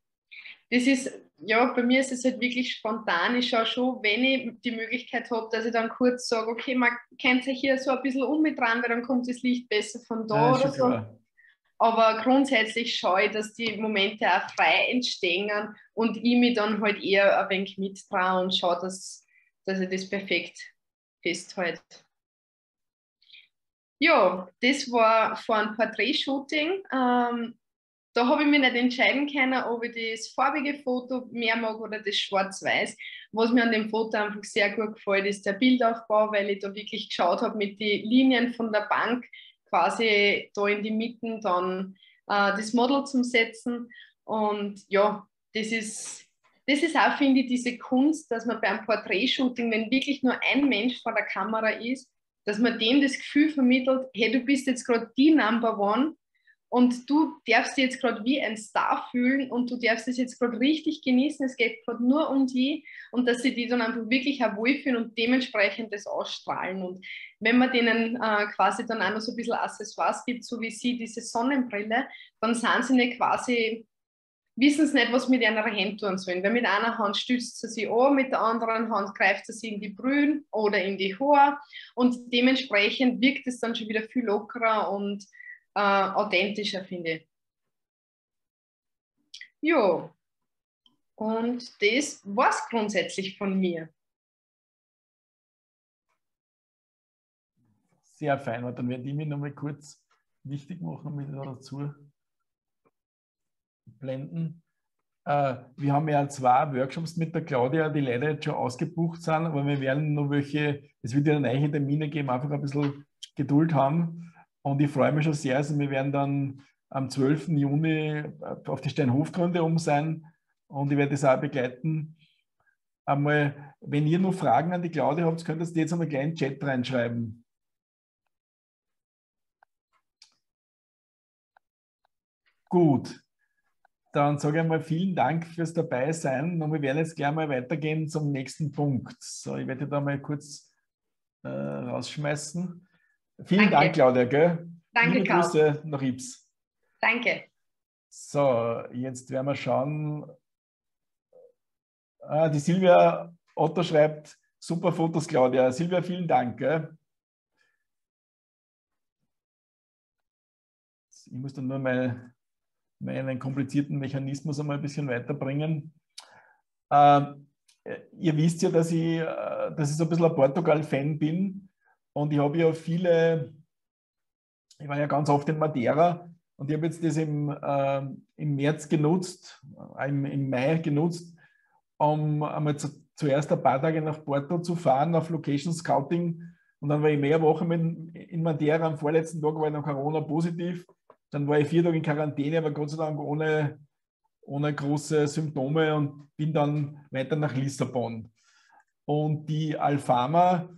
Das ist, ja, bei mir ist es halt wirklich spontan. Ich schaue schon, wenn ich die Möglichkeit habe, dass ich dann kurz sage, okay, man kennt sich hier so ein bisschen um mit dran, weil dann kommt das Licht besser von da Ja, oder so. Klar. Aber grundsätzlich schaue ich, dass die Momente auch frei entstehen und ich mich dann halt eher ein wenig mittraue und schaue, dass ich das perfekt festhalte. Ja, das war vor einem Porträtshooting. Da habe ich mich nicht entscheiden können, ob ich das farbige Foto mehr mag oder das schwarz-weiß. Was mir an dem Foto einfach sehr gut gefällt, ist der Bildaufbau, weil ich da wirklich geschaut habe mit den Linien von der Bank quasi da in die Mitten dann das Model zum Setzen. Und ja, das ist auch, finde ich, diese Kunst, dass man beim Porträtshooting, wenn wirklich nur ein Mensch vor der Kamera ist, dass man dem das Gefühl vermittelt, hey, du bist jetzt gerade die Number One und du darfst dich jetzt gerade wie ein Star fühlen und du darfst es jetzt gerade richtig genießen. Es geht gerade nur um die und dass sie die dann einfach wirklich auch wohlfühlen und dementsprechend das ausstrahlen. Und wenn man denen quasi dann auch noch so ein bisschen Accessoires gibt, so wie sie diese Sonnenbrille, dann sind sie nicht quasi, wissen sie nicht, was sie mit einer Hand tun sollen. Weil mit einer Hand stützt sie sich an, mit der anderen Hand greift sie sich in die Brühen oder in die Haare und dementsprechend wirkt es dann schon wieder viel lockerer und authentischer, finde ich. Ja, und das war es grundsätzlich von mir. Sehr fein, und dann werde ich mich nochmal kurz wichtig machen, mit dazu blenden. Wir haben ja 2 Workshops mit der Claudia, die leider jetzt schon ausgebucht sind, aber wir werden noch welche, es wird ja neue Termine geben, einfach ein bisschen Geduld haben. Und ich freue mich schon sehr, also wir werden dann am 12. Juni auf die Steinhofgründe sein und ich werde das auch begleiten. Einmal, wenn ihr noch Fragen an die Claudia habt, könnt ihr jetzt einmal gleich in den Chat reinschreiben. Gut, dann sage ich einmal vielen Dank fürs Dabeisein und wir werden jetzt gleich mal weitergehen zum nächsten Punkt. So, ich werde da mal kurz rausschmeißen. Vielen Dank, Claudia. Gell? Danke, Liebe Grüße nach Ips. Danke. So, jetzt werden wir schauen. Die Silvia Otto schreibt, super Fotos, Claudia. Silvia, vielen Dank. Gell? Ich muss dann nur meinen komplizierten Mechanismus einmal ein bisschen weiterbringen. Ihr wisst ja, dass ich so ein bisschen ein Portugal-Fan bin und ich habe ja ich war ja ganz oft in Madeira und ich habe jetzt das im März genutzt, im Mai genutzt, um einmal zuerst ein paar Tage nach Porto zu fahren, auf Location Scouting, und dann war ich mehr Wochen in Madeira. Am vorletzten Tag war ich noch Corona positiv. Dann war ich 4 Tage in Quarantäne, aber Gott sei Dank ohne große Symptome, und bin dann weiter nach Lissabon. Und die Alfama,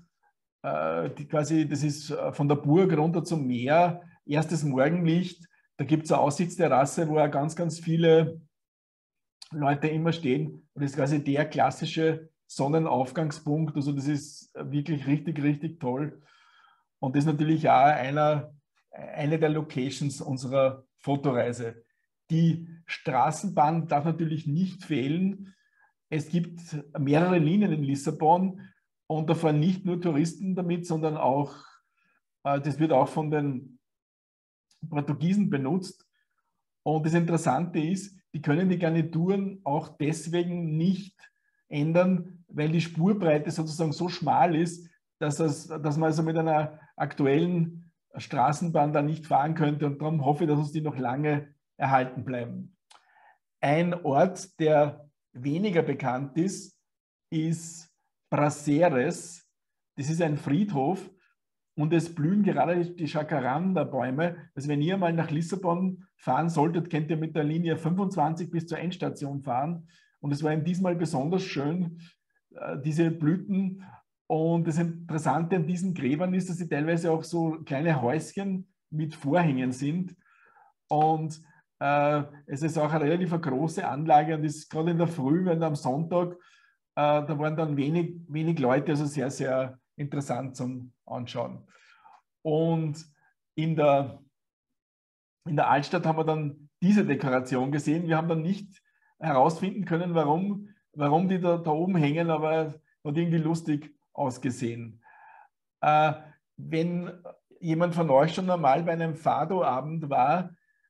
das ist von der Burg runter zum Meer, erstes Morgenlicht, da gibt es eine Aussichtsterrasse, wo auch ganz, ganz viele Leute immer stehen. Und das ist quasi der klassische Sonnenaufgangspunkt. Also das ist wirklich richtig, richtig toll. Und das ist natürlich auch eine der Locations unserer Fotoreise. Die Straßenbahn darf natürlich nicht fehlen. Es gibt mehrere Linien in Lissabon und da fahren nicht nur Touristen damit, sondern auch, das wird auch von den Portugiesen benutzt. Und das Interessante ist, die können die Garnituren auch deswegen nicht ändern, weil die Spurbreite sozusagen so schmal ist, dass man also mit einer aktuellen Straßenbahn da nicht fahren könnte. Und darum hoffe ich, dass uns die noch lange erhalten bleiben. Ein Ort, der weniger bekannt ist, ist Prazeres. Das ist ein Friedhof und es blühen gerade die Jacaranda-Bäume. Also wenn ihr mal nach Lissabon fahren solltet, könnt ihr mit der Linie 25 bis zur Endstation fahren. Und es war ihm diesmal besonders schön, diese Blüten. Und das Interessante an diesen Gräbern ist, dass sie teilweise auch so kleine Häuschen mit Vorhängen sind. Und es ist auch eine relativ große Anlage und ist gerade in der Früh, wenn am Sonntag, da waren dann wenig Leute, also sehr, sehr interessant zum Anschauen. Und in der Altstadt haben wir dann diese Dekoration gesehen. Wir haben dann nicht herausfinden können, warum die da oben hängen, aber es hat irgendwie lustig ausgesehen. Wenn jemand von euch schon einmal bei einem Fado-Abend war,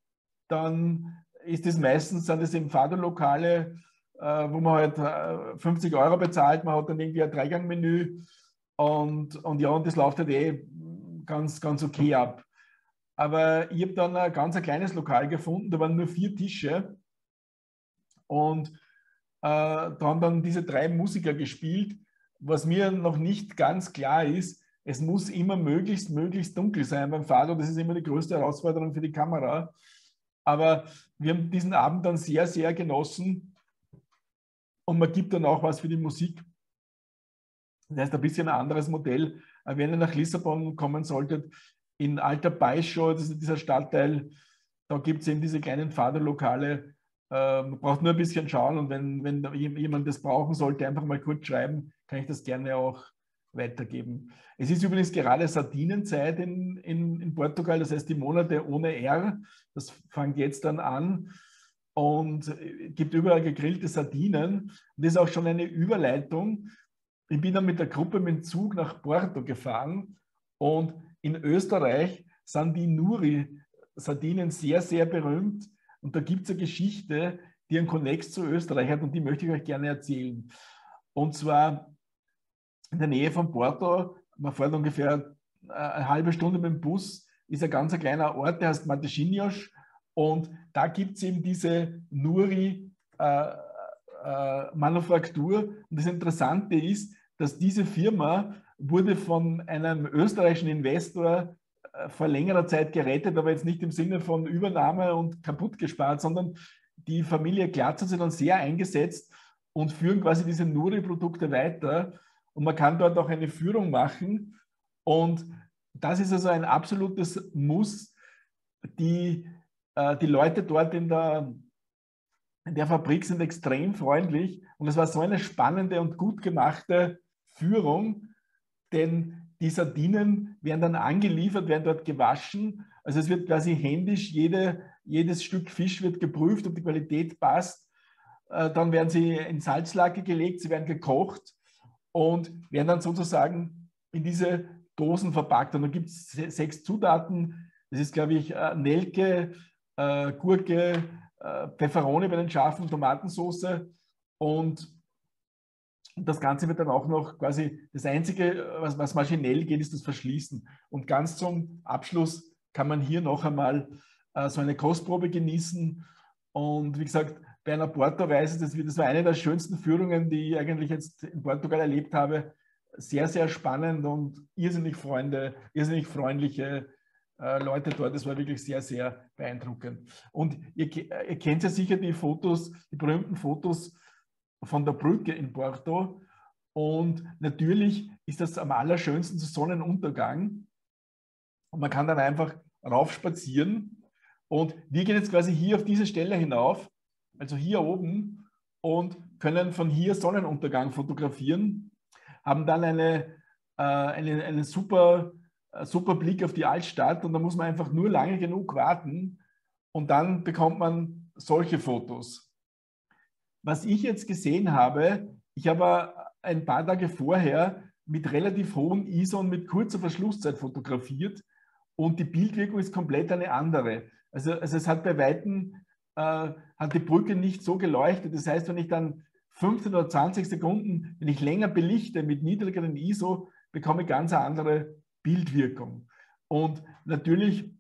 dann ist es meistens, sind es eben Fado-Lokale, wo man halt 50 € bezahlt, man hat dann irgendwie ein Dreigangmenü und ja, und das läuft halt eh ganz okay ab. Aber ich habe dann ein ganz kleines Lokal gefunden, da waren nur 4 Tische und da haben dann diese 3 Musiker gespielt. Was mir noch nicht ganz klar ist, es muss immer möglichst dunkel sein beim Fado, das ist immer die größte Herausforderung für die Kamera. Aber wir haben diesen Abend dann sehr, sehr genossen und man gibt dann auch was für die Musik. Das heißt, ein bisschen ein anderes Modell. Wenn ihr nach Lissabon kommen solltet, in Alta Baixo, das ist dieser Stadtteil, da gibt es eben diese kleinen Fado-Lokale. Man braucht nur ein bisschen schauen und wenn jemand das brauchen sollte, einfach mal kurz schreiben, kann ich das gerne auch weitergeben. Es ist übrigens gerade Sardinenzeit in Portugal, das heißt die Monate ohne R, das fängt jetzt dann an und gibt überall gegrillte Sardinen. Und das ist auch schon eine Überleitung. Ich bin dann mit der Gruppe mit dem Zug nach Porto gefahren und in Österreich sind die Nuri-Sardinen sehr, sehr berühmt. Und da gibt es eine Geschichte, die einen Konnex zu Österreich hat und die möchte ich euch gerne erzählen. Und zwar in der Nähe von Porto, man fährt ungefähr eine halbe Stunde mit dem Bus, ist ein ganz kleiner Ort, der heißt Matosinhos. Und da gibt es eben diese Nuri-Manufaktur. Und das Interessante ist, dass diese Firma wurde von einem österreichischen Investor vor längerer Zeit gerettet, aber jetzt nicht im Sinne von Übernahme und kaputt gespart, sondern die Familie Glatz hat sich dann sehr eingesetzt und führen quasi diese Nuri-Produkte weiter. Und man kann dort auch eine Führung machen. Und das ist also ein absolutes Muss. Die Leute dort in der Fabrik sind extrem freundlich. Und es war so eine spannende und gut gemachte Führung, denn die Sardinen werden dann angeliefert, werden dort gewaschen. Also es wird quasi händisch, jedes Stück Fisch wird geprüft, ob die Qualität passt. Dann werden sie in Salzlake gelegt, sie werden gekocht und werden dann sozusagen in diese Dosen verpackt. Und da gibt es 6 Zutaten. Das ist, glaube ich, Nelke, Gurke, Pfefferoni bei den scharfen Tomatensauce und das Ganze wird dann auch noch quasi, das Einzige, was maschinell geht, ist das Verschließen. Und ganz zum Abschluss kann man hier noch einmal so eine Kostprobe genießen. Und wie gesagt, bei einer Porto-Reise, das war eine der schönsten Führungen, die ich eigentlich jetzt in Portugal erlebt habe. Sehr, sehr spannend und irrsinnig freundliche Leute dort. Das war wirklich sehr, sehr beeindruckend. Und ihr kennt ja sicher die Fotos, die berühmten Fotos von der Brücke in Porto. Und natürlich ist das am allerschönsten zu Sonnenuntergang. Und man kann dann einfach raufspazieren. Und wir gehen jetzt quasi hier auf diese Stelle hinauf, also hier oben, und können von hier Sonnenuntergang fotografieren, haben dann einen super Blick auf die Altstadt und da muss man einfach nur lange genug warten und dann bekommt man solche Fotos. Was ich jetzt gesehen habe, ich habe ein paar Tage vorher mit relativ hohem ISO und mit kurzer Verschlusszeit fotografiert und die Bildwirkung ist komplett eine andere. Also es hat bei Weitem, hat die Brücke nicht so geleuchtet. Das heißt, wenn ich dann 15 oder 20 Sekunden, wenn ich länger belichte mit niedrigeren ISO, bekomme ich ganz eine andere Bildwirkung. Und natürlich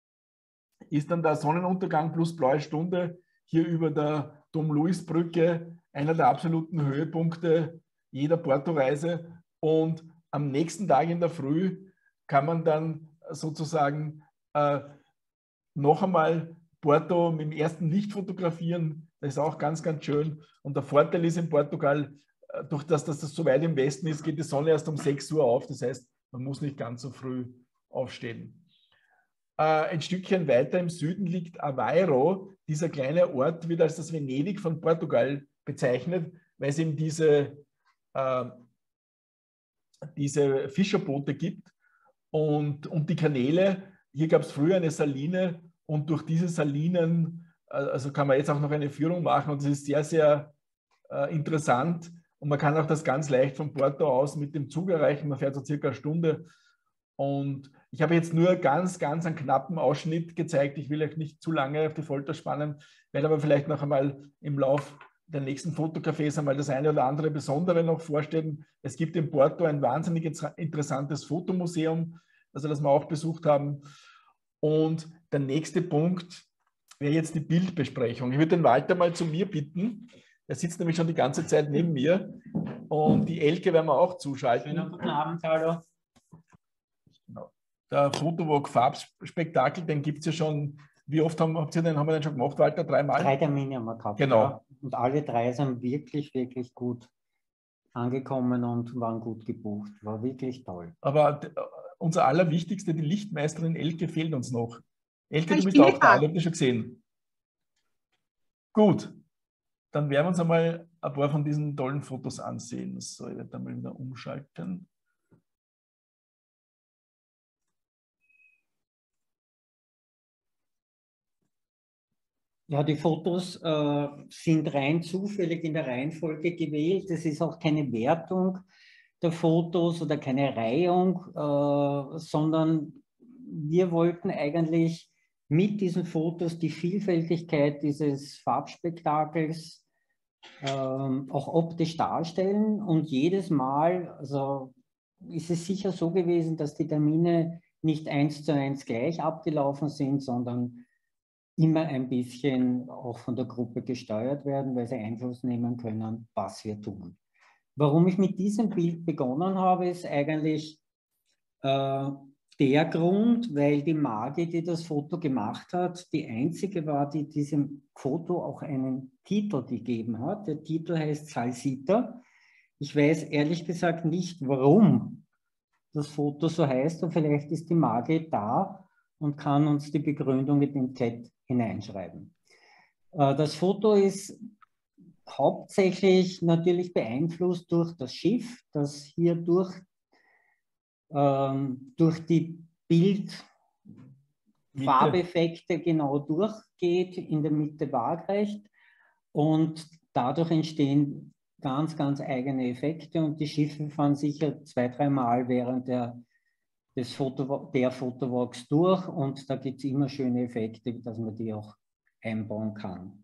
ist dann der Sonnenuntergang plus blaue Stunde hier über der Dom-Luis-Brücke einer der absoluten Höhepunkte jeder Porto-Reise. Und am nächsten Tag in der Früh kann man dann sozusagen noch einmal Porto mit dem ersten Licht fotografieren. Das ist auch ganz schön. Und der Vorteil ist in Portugal, durch dass das so weit im Westen ist, geht die Sonne erst um 6 Uhr auf. Das heißt, man muss nicht ganz so früh aufstehen. Ein Stückchen weiter im Süden liegt Aveiro. Dieser kleine Ort wird als das Venedig von Portugal bezeichnet, weil es eben diese Fischerboote gibt und die Kanäle. Hier gab es früher eine Saline und durch diese Salinen, also kann man jetzt auch noch eine Führung machen und das ist sehr, sehr interessant und man kann auch das ganz leicht von Porto aus mit dem Zug erreichen. Man fährt so circa eine Stunde und Ich habe jetzt nur ganz einen knappen Ausschnitt gezeigt. Ich will euch nicht zu lange auf die Folter spannen, werde aber vielleicht noch einmal im Lauf der nächsten Fotocafés einmal das eine oder andere Besondere noch vorstellen. Es gibt in Porto ein wahnsinnig interessantes Fotomuseum, also das wir auch besucht haben. Und der nächste Punkt wäre jetzt die Bildbesprechung. Ich würde den Walter mal zu mir bitten. Er sitzt nämlich schon die ganze Zeit neben mir. Und die Elke werden wir auch zuschalten. Schönen guten Abend, hallo. Genau. Der Fotowalk Farbspektakel, den gibt es ja schon. Wie oft haben wir den schon gemacht, Walter? 3 Mal? 3 Termine haben wir gehabt. Genau. Ja. Und alle 3 sind wirklich, wirklich gut angekommen und waren gut gebucht. War wirklich toll. Aber unser allerwichtigste, die Lichtmeisterin Elke, fehlt uns noch. Elke, Ja, du bist auch da, ich habe dich schon gesehen. Gut, dann werden wir uns einmal ein paar von diesen tollen Fotos ansehen. So, ich werde da mal wieder umschalten. Ja, die Fotos sind rein zufällig in der Reihenfolge gewählt. Es ist auch keine Wertung der Fotos oder keine Reihung, sondern wir wollten eigentlich mit diesen Fotos die Vielfältigkeit dieses Farbspektakels auch optisch darstellen. Und jedes Mal, also ist es sicher so gewesen, dass die Termine nicht 1:1 gleich abgelaufen sind, sondern immer ein bisschen auch von der Gruppe gesteuert werden, weil sie Einfluss nehmen können, was wir tun. Warum ich mit diesem Bild begonnen habe, ist eigentlich der Grund, weil die Margit, die das Foto gemacht hat, die einzige war, die diesem Foto auch einen Titel gegeben hat. Der Titel heißt Salsita. Ich weiß ehrlich gesagt nicht, warum das Foto so heißt, und vielleicht ist die Margit da und kann uns die Begründung mit dem Chat hineinschreiben. Das Foto ist hauptsächlich natürlich beeinflusst durch das Schiff, das hier durch die Bildfarbeffekte genau durchgeht, in der Mitte waagrecht, und dadurch entstehen ganz eigene Effekte, und die Schiffe fahren sicher 2-3 Mal während der Fotowalks durch, und da gibt es immer schöne Effekte, dass man die auch einbauen kann.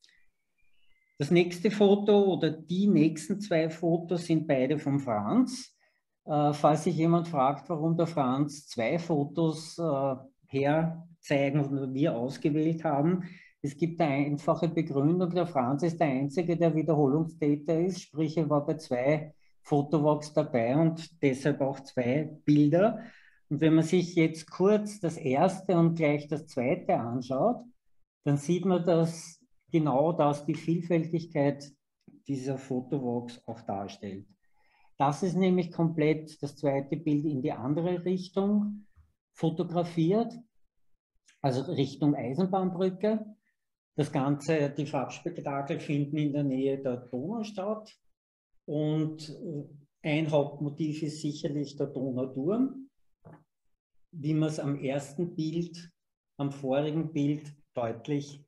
Das nächste Foto oder die nächsten 2 Fotos sind beide von Franz. Falls sich jemand fragt, warum der Franz 2 Fotos herzeigen oder wir ausgewählt haben, es gibt eine einfache Begründung. Der Franz ist der Einzige, der Wiederholungstäter ist, sprich er war bei 2 Fotowalks dabei und deshalb auch 2 Bilder. Und wenn man sich jetzt kurz das erste und gleich das zweite anschaut, dann sieht man, dass genau das die Vielfältigkeit dieser Fotowalks auch darstellt. Das ist nämlich komplett das zweite Bild in die andere Richtung fotografiert, also Richtung Eisenbahnbrücke. Das Ganze, die Farbspektakel finden in der Nähe der Donau statt, und ein Hauptmotiv ist sicherlich der Donauturm, wie man es am ersten Bild, am vorigen Bild deutlich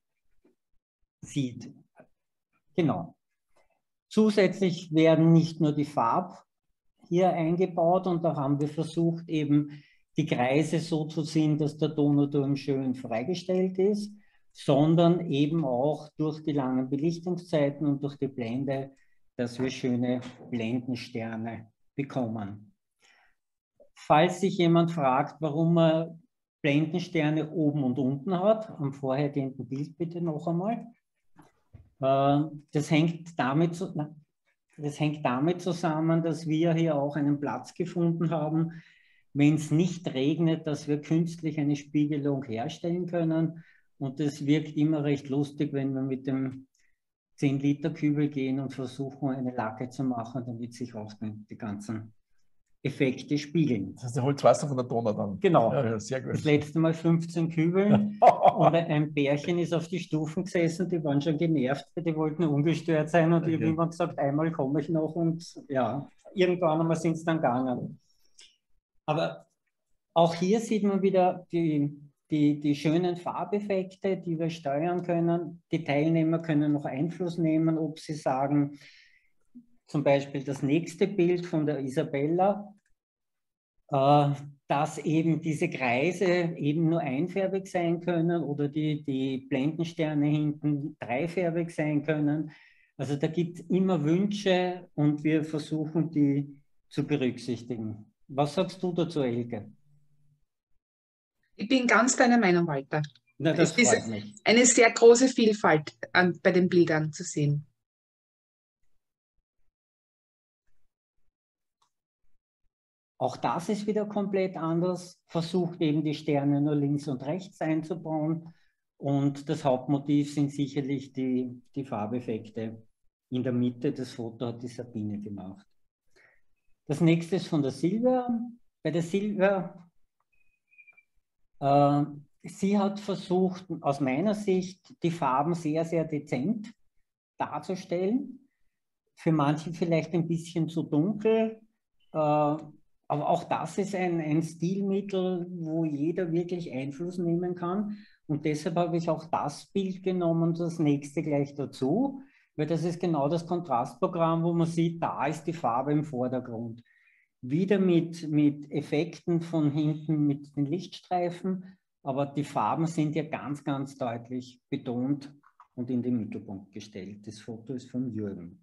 sieht. Genau. Zusätzlich werden nicht nur die Farben hier eingebaut, und da haben wir versucht, eben die Kreise so zu ziehen, dass der Donauturm schön freigestellt ist, sondern eben auch durch die langen Belichtungszeiten und durch die Blende, dass wir schöne Blendensterne bekommen. Falls sich jemand fragt, warum man Blendensterne oben und unten hat, am vorhergehenden Bild bitte noch einmal. Das hängt damit zusammen, dass wir hier auch einen Platz gefunden haben, wenn es nicht regnet, dass wir künstlich eine Spiegelung herstellen können. Und das wirkt immer recht lustig, wenn wir mit dem 10-Liter-Kübel gehen und versuchen, eine Lacke zu machen, damit sich auch die ganzen Effekte spiegeln. Das heißt, der holt Wasser von der Donau dann. Genau. Ja, sehr gut. Das letzte Mal 15 Kübeln und ein Pärchen ist auf die Stufen gesessen, die waren schon genervt, weil die wollten ungestört sein, und ich habe immer gesagt, einmal komme ich noch, und ja, irgendwann einmal sind es dann gegangen. Aber auch hier sieht man wieder die schönen Farbeffekte, die wir steuern können. Die Teilnehmer können noch Einfluss nehmen, ob sie sagen, zum Beispiel das nächste Bild von der Isabella, dass eben diese Kreise eben nur einfärbig sein können oder die Blendensterne hinten dreifärbig sein können. Also da gibt es immer Wünsche und wir versuchen, die zu berücksichtigen. Was sagst du dazu, Elke? Ich bin ganz deiner Meinung, Walter. Na, das Es ist freut mich. eine sehr große Vielfalt bei den Bildern zu sehen. Auch das ist wieder komplett anders. Versucht eben die Sterne nur links und rechts einzubauen. Und das Hauptmotiv sind sicherlich die Farbeffekte. In der Mitte des Fotos hat die Sabine gemacht. Das nächste ist von der Silvia. Bei der Silvia, sie hat versucht, aus meiner Sicht, die Farben sehr, sehr dezent darzustellen. Für manche vielleicht ein bisschen zu dunkel. Aber auch das ist ein Stilmittel, wo jeder wirklich Einfluss nehmen kann. Und deshalb habe ich auch das Bild genommen und das nächste gleich dazu, weil das ist genau das Kontrastprogramm, wo man sieht, da ist die Farbe im Vordergrund. Wieder mit Effekten von hinten mit den Lichtstreifen, aber die Farben sind ja ganz, ganz deutlich betont und in den Mittelpunkt gestellt. Das Foto ist von Jürgen.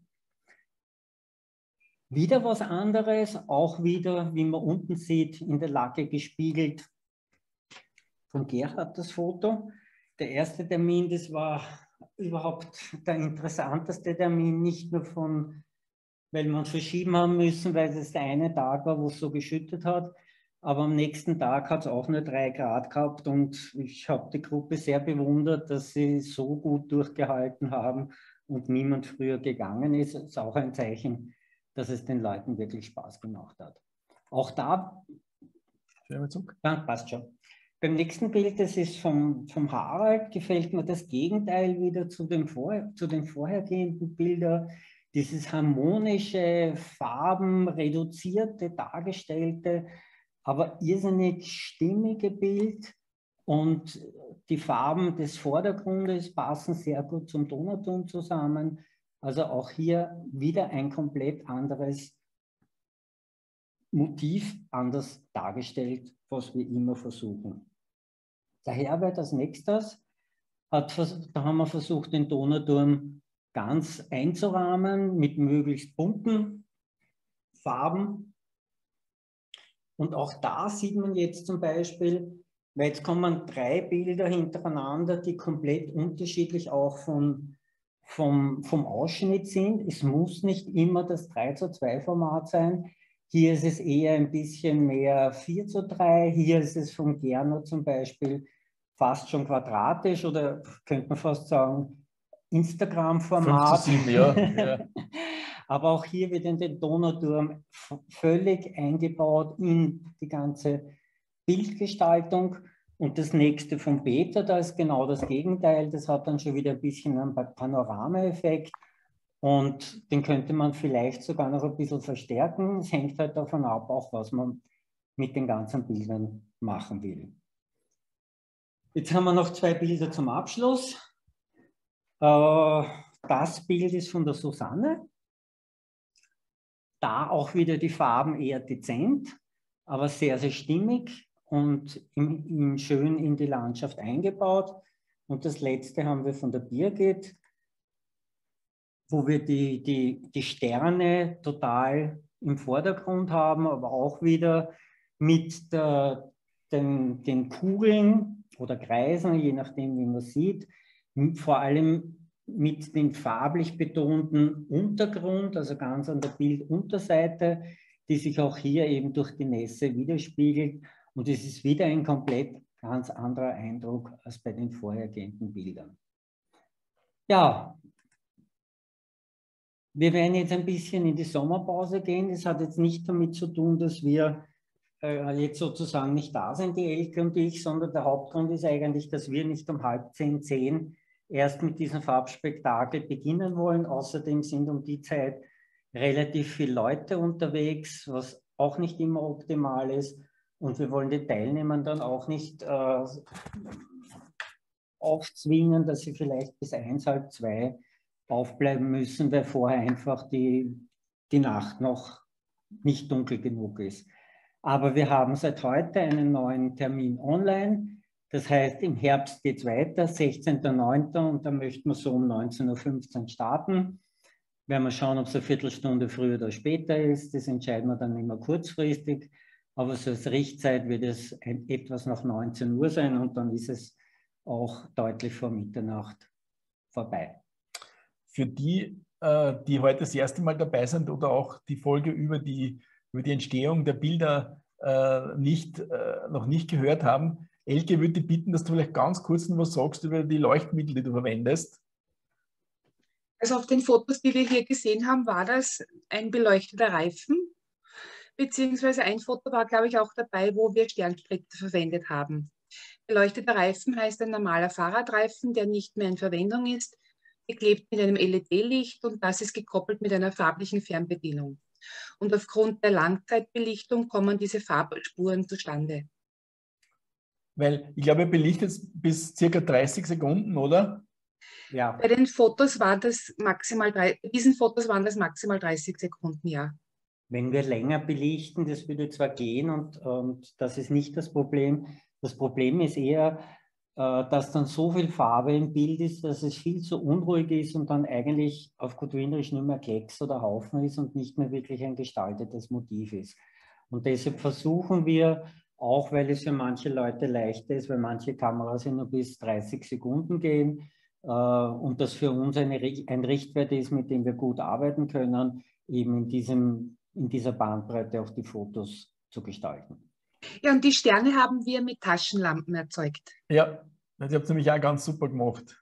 Wieder was anderes, auch wieder, wie man unten sieht, in der Lacke gespiegelt von Gerhard das Foto. Der erste Termin, das war überhaupt der interessanteste Termin, nicht nur weil wir uns verschieben haben müssen, weil es der eine Tag war, wo es so geschüttet hat, aber am nächsten Tag hat es auch nur 3 Grad gehabt und ich habe die Gruppe sehr bewundert, dass sie so gut durchgehalten haben und niemand früher gegangen ist. Das ist auch ein Zeichen, dass es den Leuten wirklich Spaß gemacht hat. Auch da, ja, passt schon. Beim nächsten Bild, das ist vom Harald, gefällt mir das Gegenteil wieder zu den vorhergehenden Bildern. Dieses harmonische, Farben, reduzierte, dargestellte, aber irrsinnig stimmige Bild. Und die Farben des Vordergrundes passen sehr gut zum Donauturm zusammen. Also auch hier wieder ein komplett anderes Motiv, anders dargestellt, was wir immer versuchen. Der Herbert als nächstes, da haben wir versucht, den Donauturm ganz einzurahmen mit möglichst bunten Farben. Und auch da sieht man jetzt zum Beispiel, weil jetzt kommen 3 Bilder hintereinander, die komplett unterschiedlich auch vom Ausschnitt sind. Es muss nicht immer das 3:2 Format sein. Hier ist es eher ein bisschen mehr 4:3. Hier ist es von Gernot zum Beispiel fast schon quadratisch oder könnte man fast sagen Instagram-Format. Ja. Aber auch hier wird in den Donauturm völlig eingebaut in die ganze Bildgestaltung. Und das nächste von Peter, da ist genau das Gegenteil. Das hat dann schon wieder ein bisschen einen Panoramaeffekt. Und den könnte man vielleicht sogar noch ein bisschen verstärken. Es hängt halt davon ab, auch was man mit den ganzen Bildern machen will. Jetzt haben wir noch 2 Bilder zum Abschluss. Das Bild ist von der Susanne. Da auch wieder die Farben eher dezent, aber sehr, sehr stimmig und schön in die Landschaft eingebaut. Und das letzte haben wir von der Birgit, wo wir die Sterne total im Vordergrund haben, aber auch wieder mit den Kugeln oder Kreisen, je nachdem, wie man sieht, vor allem mit dem farblich betonten Untergrund, also ganz an der Bildunterseite, die sich auch hier eben durch die Nässe widerspiegelt. Und es ist wieder ein komplett ganz anderer Eindruck als bei den vorhergehenden Bildern. Ja, wir werden jetzt ein bisschen in die Sommerpause gehen. Das hat jetzt nicht damit zu tun, dass wir jetzt sozusagen nicht da sind, die Elke und ich, sondern der Hauptgrund ist eigentlich, dass wir nicht um 9:30, 10 erst mit diesem Farbspektakel beginnen wollen. Außerdem sind um die Zeit relativ viele Leute unterwegs, was auch nicht immer optimal ist. Und wir wollen den Teilnehmern dann auch nicht aufzwingen, dass sie vielleicht bis 1, halb 2 aufbleiben müssen, weil vorher einfach die Nacht noch nicht dunkel genug ist. Aber wir haben seit heute einen neuen Termin online. Das heißt, im Herbst geht es weiter, 16.09. und da möchten wir so um 19:15 Uhr starten. Werden wir schauen, ob es eine Viertelstunde früher oder später ist. Das entscheiden wir dann immer kurzfristig. Aber so als Richtzeit wird es etwas nach 19 Uhr sein und dann ist es auch deutlich vor Mitternacht vorbei. Für die, die heute das erste Mal dabei sind oder auch die Folge über die Entstehung der Bilder noch nicht gehört haben, Elke, würde dich bitten, dass du vielleicht ganz kurz noch was sagst über die Leuchtmittel, die du verwendest. Also auf den Fotos, die wir hier gesehen haben, war das ein beleuchteter Reifen, beziehungsweise ein Foto war, glaube ich, auch dabei, wo wir Sternspritze verwendet haben. Beleuchteter Reifen heißt ein normaler Fahrradreifen, der nicht mehr in Verwendung ist, geklebt mit einem LED-Licht und das ist gekoppelt mit einer farblichen Fernbedienung. Und aufgrund der Langzeitbelichtung kommen diese Farbspuren zustande. Weil ich glaube, ihr belichtet bis circa 30 Sekunden, oder? Ja. Bei den Fotos war das maximal, diesen Fotos waren das maximal 30 Sekunden, ja. Wenn wir länger belichten, das würde zwar gehen und das ist nicht das Problem. Das Problem ist eher, dass dann so viel Farbe im Bild ist, dass es viel zu unruhig ist und dann eigentlich auf gut Wienerisch nur mehr Klecks oder Haufen ist und nicht mehr wirklich ein gestaltetes Motiv ist. Und deshalb versuchen wir, auch weil es für manche Leute leichter ist, weil manche Kameras nur bis 30 Sekunden gehen und das für uns ein Richtwert ist, mit dem wir gut arbeiten können, eben in dieser Bandbreite auch die Fotos zu gestalten. Ja, und die Sterne haben wir mit Taschenlampen erzeugt. Ja, das habt ihr nämlich auch ganz super gemacht.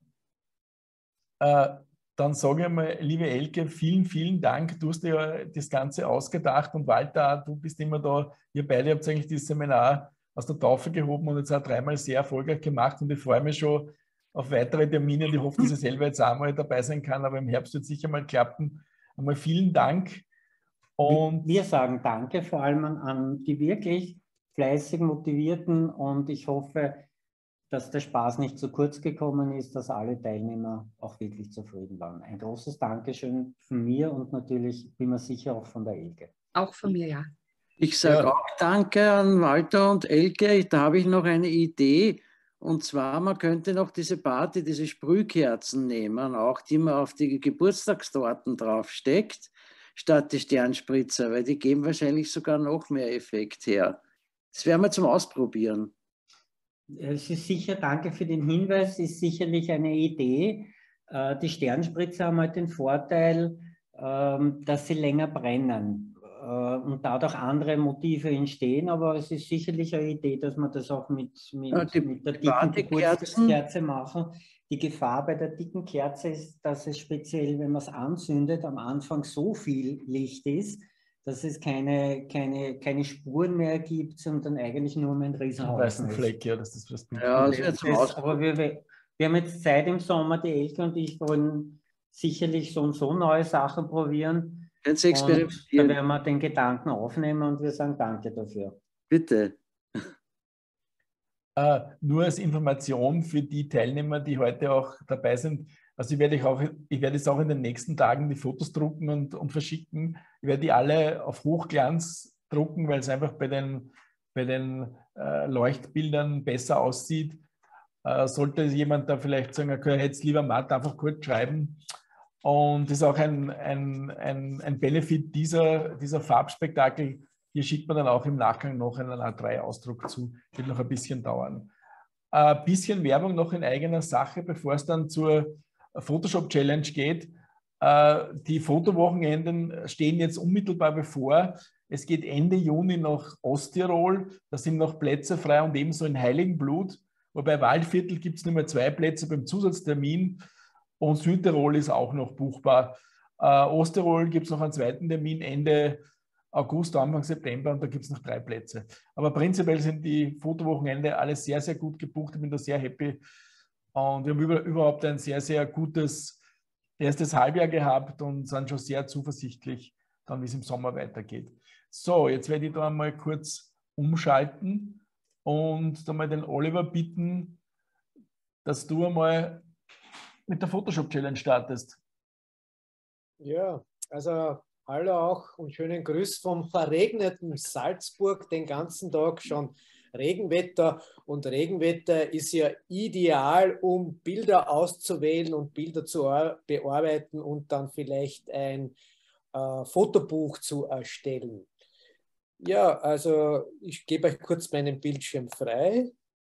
Dann sage ich mal, liebe Elke, vielen, vielen Dank. Du hast dir ja das Ganze ausgedacht und Walter, du bist immer da. Ihr beide habt eigentlich dieses Seminar aus der Taufe gehoben und jetzt auch dreimal sehr erfolgreich gemacht und ich freue mich schon auf weitere Termine und ich hoffe, dass ich selber jetzt auch mal dabei sein kann, aber im Herbst wird es sicher mal klappen. Einmal vielen Dank. Und wir sagen Danke vor allem an die wirklich fleißig motivierten und ich hoffe, dass der Spaß nicht zu kurz gekommen ist, dass alle Teilnehmer auch wirklich zufrieden waren. Ein großes Dankeschön von mir und natürlich, bin mir sicher, auch von der Elke. Auch von mir, ja. Ich sage auch Danke an Walter und Elke. Da habe ich noch eine Idee. Und zwar, man könnte noch diese Party, diese Sprühkerzen nehmen, auch die man auf die Geburtstagstorten draufsteckt, statt die Sternspritzer, weil die geben wahrscheinlich sogar noch mehr Effekt her. Das wäre mal zum Ausprobieren. Es ist sicher, danke für den Hinweis, ist sicherlich eine Idee. Die Sternspritzer haben halt den Vorteil, dass sie länger brennen und dadurch andere Motive entstehen, aber es ist sicherlich eine Idee, dass man das auch mit der dicken Geburtstagskerze machen. Die Gefahr bei der dicken Kerze ist, dass es speziell, wenn man es anzündet, am Anfang so viel Licht ist, dass es keine Spuren mehr gibt, sondern eigentlich nur ein Riesenhaufen Fleck, ja, dass das aber wir haben jetzt Zeit im Sommer, die Elke und ich wollen sicherlich so und so neue Sachen probieren. Und da werden wir den Gedanken aufnehmen und wir sagen Danke dafür. Bitte. Nur als Information für die Teilnehmer, die heute auch dabei sind. Also ich werde es auch in den nächsten Tagen die Fotos drucken und verschicken. Ich werde die alle auf Hochglanz drucken, weil es einfach bei den Leuchtbildern besser aussieht. Sollte jemand da vielleicht sagen, okay, hätte es lieber matt, einfach kurz schreiben. Und das ist auch ein Benefit dieser Farbspektakel. Hier schickt man dann auch im Nachgang noch einen A3-Ausdruck zu. Wird noch ein bisschen dauern. Ein bisschen Werbung noch in eigener Sache, bevor es dann zur Photoshop-Challenge geht. Die Fotowochenenden stehen jetzt unmittelbar bevor. Es geht Ende Juni nach Osttirol. Da sind noch Plätze frei und ebenso in Heiligenblut. Wobei Waldviertel gibt es nur mehr 2 Plätze beim Zusatztermin. Und Südtirol ist auch noch buchbar. Osttirol gibt es noch einen zweiten Termin Ende August, Anfang September und da gibt es noch 3 Plätze. Aber prinzipiell sind die Fotowochenende alle sehr, sehr gut gebucht. Ich bin da sehr happy. Und wir haben überhaupt ein sehr, sehr gutes erstes Halbjahr gehabt und sind schon sehr zuversichtlich, dann wie es im Sommer weitergeht. So, jetzt werde ich da mal kurz umschalten und da mal den Oliver bitten, dass du einmal mit der Photoshop-Challenge startest. Ja, also Hallo auch und schönen Gruß vom verregneten Salzburg, den ganzen Tag schon Regenwetter. Und Regenwetter ist ja ideal, um Bilder auszuwählen und Bilder zu bearbeiten und dann vielleicht ein Fotobuch zu erstellen. Ja, also ich gebe euch kurz meinen Bildschirm frei.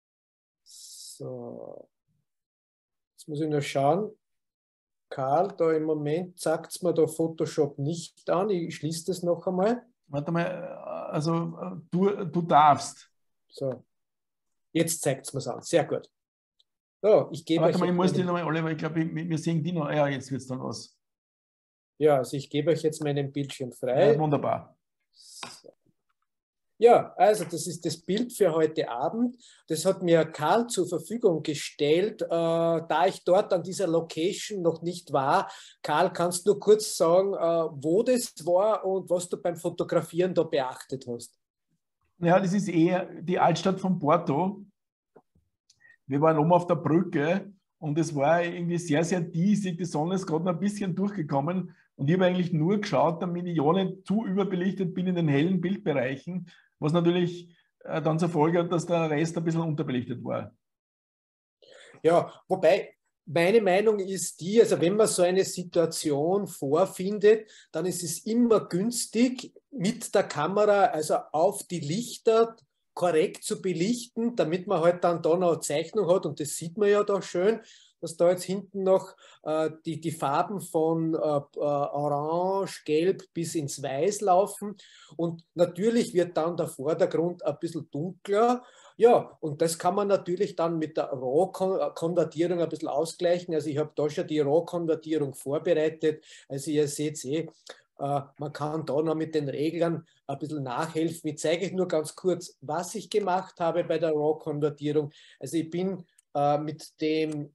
So, jetzt muss ich nur schauen. Karl, da im Moment sagt es mir da Photoshop nicht an. Ich schließe das noch einmal. Warte mal, also du darfst. So, jetzt zeigt es mir an. Sehr gut. So, ich gebe Warte euch mal, ich muss die meinen, nochmal alle, weil ich glaube, wir sehen die noch. Ja, jetzt wird es dann was. ja, also ich gebe euch jetzt meinen Bildschirm Ja, frei. wunderbar. So. Ja, also das ist das Bild für heute Abend. Das hat mir Karl zur Verfügung gestellt, da ich dort an dieser Location noch nicht war. Karl, kannst du kurz sagen, wo das war und was du beim Fotografieren da beachtet hast? Ja, das ist eher die Altstadt von Porto. Wir waren oben auf der Brücke und es war irgendwie sehr, sehr diesig. Die Sonne ist gerade noch ein bisschen durchgekommen und ich habe eigentlich nur geschaut, damit ich ja nicht zu überbelichtet bin in den hellen Bildbereichen, was natürlich dann zur Folge hat, dass der Rest ein bisschen unterbelichtet war. Ja, wobei meine Meinung ist die, also wenn man so eine Situation vorfindet, dann ist es immer günstig, mit der Kamera, also auf die Lichter korrekt zu belichten, damit man halt dann da noch eine Zeichnung hat und das sieht man ja da schön, dass da jetzt hinten noch die Farben von Orange, Gelb bis ins Weiß laufen und natürlich wird dann der Vordergrund ein bisschen dunkler. Ja, und das kann man natürlich dann mit der RAW-Konvertierung ein bisschen ausgleichen. Also ich habe da schon die RAW-Konvertierung vorbereitet. Also ihr seht man kann da noch mit den Reglern ein bisschen nachhelfen. Ich zeige euch nur ganz kurz, was ich gemacht habe bei der RAW-Konvertierung. Also ich bin mit dem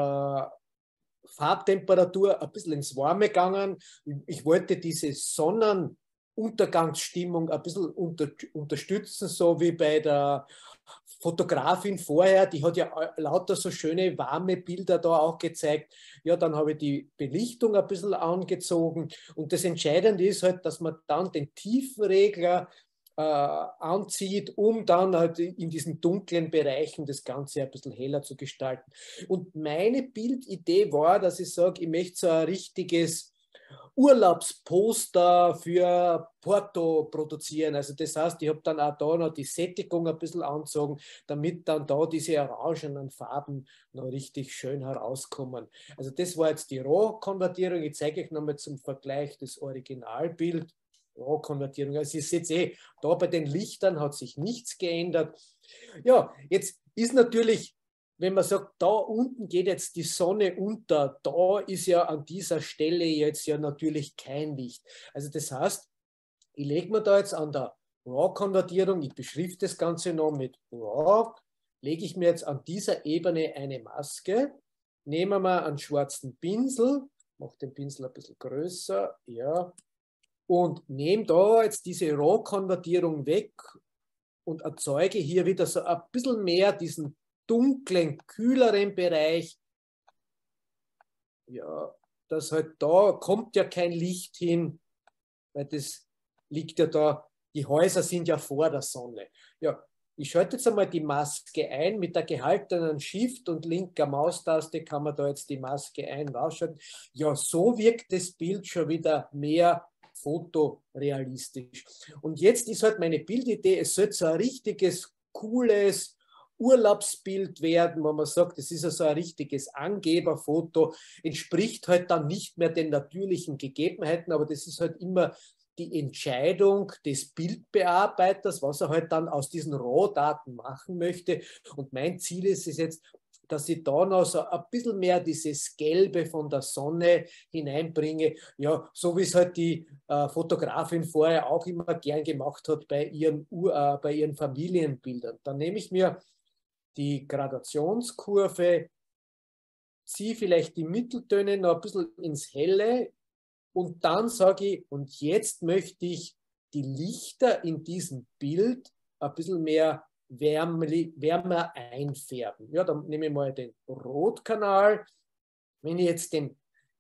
Farbtemperatur ein bisschen ins Warme gegangen. Ich wollte diese Sonnenuntergangsstimmung ein bisschen unterstützen, so wie bei der Fotografin vorher, die hat ja lauter so schöne warme Bilder da auch gezeigt. Ja, dann habe ich die Belichtung ein bisschen angezogen und das Entscheidende ist halt, dass man dann den Tiefenregler anzieht, um dann halt in diesen dunklen Bereichen das Ganze ein bisschen heller zu gestalten. Und meine Bildidee war, dass ich sage, ich möchte so ein richtiges Urlaubsposter für Porto produzieren. Also das heißt, ich habe dann auch da noch die Sättigung ein bisschen anzogen, damit dann da diese orangenen Farben noch richtig schön herauskommen. Also das war jetzt die RAW-Konvertierung. Ich zeige euch nochmal zum Vergleich das Originalbild. RAW-Konvertierung. Also ihr seht da bei den Lichtern hat sich nichts geändert. Ja, jetzt ist natürlich, wenn man sagt, da unten geht jetzt die Sonne unter, da ist ja an dieser Stelle jetzt ja natürlich kein Licht. Also das heißt, ich lege mir da jetzt an der RAW-Konvertierung, ich beschrifte das Ganze noch mit RAW, lege ich mir jetzt an dieser Ebene eine Maske, nehmen wir einen schwarzen Pinsel, mache den Pinsel ein bisschen größer, ja, und nehme da jetzt diese RAW-Konvertierung weg und erzeuge hier wieder so ein bisschen mehr diesen dunklen, kühleren Bereich. Ja, das halt da kommt ja kein Licht hin, weil das liegt ja da, die Häuser sind ja vor der Sonne. Ja, ich schalte jetzt einmal die Maske ein. Mit der gehaltenen Shift und linker Maustaste kann man da jetzt die Maske ein- und ausschalten. Ja, so wirkt das Bild schon wieder mehr fotorealistisch. Und jetzt ist halt meine Bildidee, es soll so ein richtiges, cooles Urlaubsbild werden, wo man sagt, es ist ja so ein richtiges Angeberfoto, entspricht halt dann nicht mehr den natürlichen Gegebenheiten, aber das ist halt immer die Entscheidung des Bildbearbeiters, was er halt dann aus diesen Rohdaten machen möchte. Und mein Ziel ist es jetzt, dass ich da noch so ein bisschen mehr dieses Gelbe von der Sonne hineinbringe. Ja, so wie es halt die Fotografin vorher auch immer gern gemacht hat bei ihren Familienbildern. Dann nehme ich mir die Gradationskurve, ziehe vielleicht die Mitteltöne noch ein bisschen ins Helle und dann sage ich, und jetzt möchte ich die Lichter in diesem Bild ein bisschen mehr wärmer einfärben. Ja, dann nehme ich mal den Rotkanal. Wenn ich jetzt den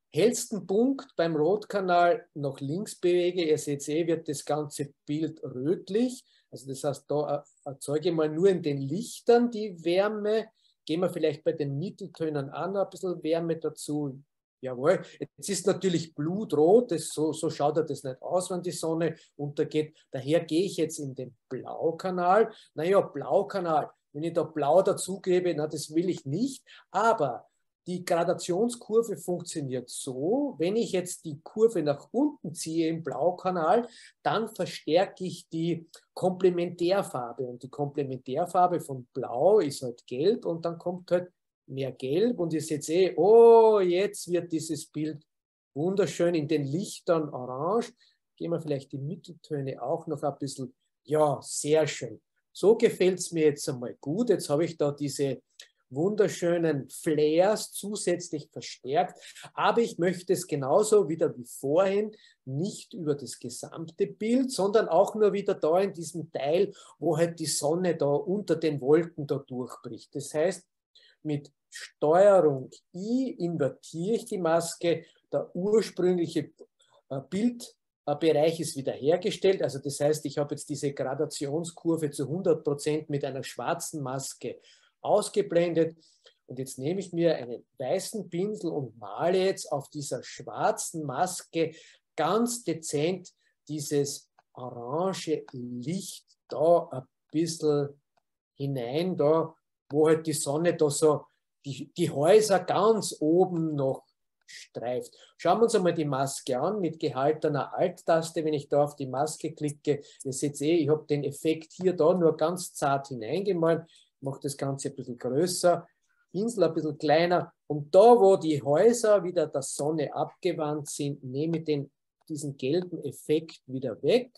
hellsten Punkt beim Rotkanal nach links bewege, ihr seht wird das ganze Bild rötlich. Also das heißt, da erzeuge ich mal nur in den Lichtern die Wärme. Gehen wir vielleicht bei den Mitteltönen auch noch ein bisschen Wärme dazu. Jawohl, jetzt ist natürlich blutrot, so schaut das nicht aus, wenn die Sonne untergeht. Daher gehe ich jetzt in den Blaukanal. Naja, Blaukanal, wenn ich da blau dazugebe, na, das will ich nicht. Aber die Gradationskurve funktioniert so, wenn ich jetzt die Kurve nach unten ziehe im Blaukanal, dann verstärke ich die Komplementärfarbe. Und die Komplementärfarbe von Blau ist halt gelb und dann kommt halt mehr gelb. Und ihr seht oh, jetzt wird dieses Bild wunderschön in den Lichtern orange. Gehen wir vielleicht die Mitteltöne auch noch ein bisschen. Ja, sehr schön. So gefällt es mir jetzt einmal gut. Jetzt habe ich da diese wunderschönen Flares zusätzlich verstärkt, aber ich möchte es genauso wieder wie vorhin nicht über das gesamte Bild, sondern auch nur wieder da in diesem Teil, wo halt die Sonne da unter den Wolken da durchbricht. Das heißt, mit Steuerung I invertiere ich die Maske, der ursprüngliche Bildbereich ist wiederhergestellt, also das heißt, ich habe jetzt diese Gradationskurve zu 100% mit einer schwarzen Maske ausgeblendet. Und jetzt nehme ich mir einen weißen Pinsel und male jetzt auf dieser schwarzen Maske ganz dezent dieses orange Licht da ein bisschen hinein, da wo halt die Sonne da so die Häuser ganz oben noch streift. Schauen wir uns einmal die Maske an mit gehaltener Alt-Taste. Wenn ich da auf die Maske klicke, ihr seht ich habe den Effekt hier da nur ganz zart hineingemalt. Mache das Ganze ein bisschen größer, Pinsel ein bisschen kleiner und da, wo die Häuser wieder der Sonne abgewandt sind, nehme ich diesen gelben Effekt wieder weg.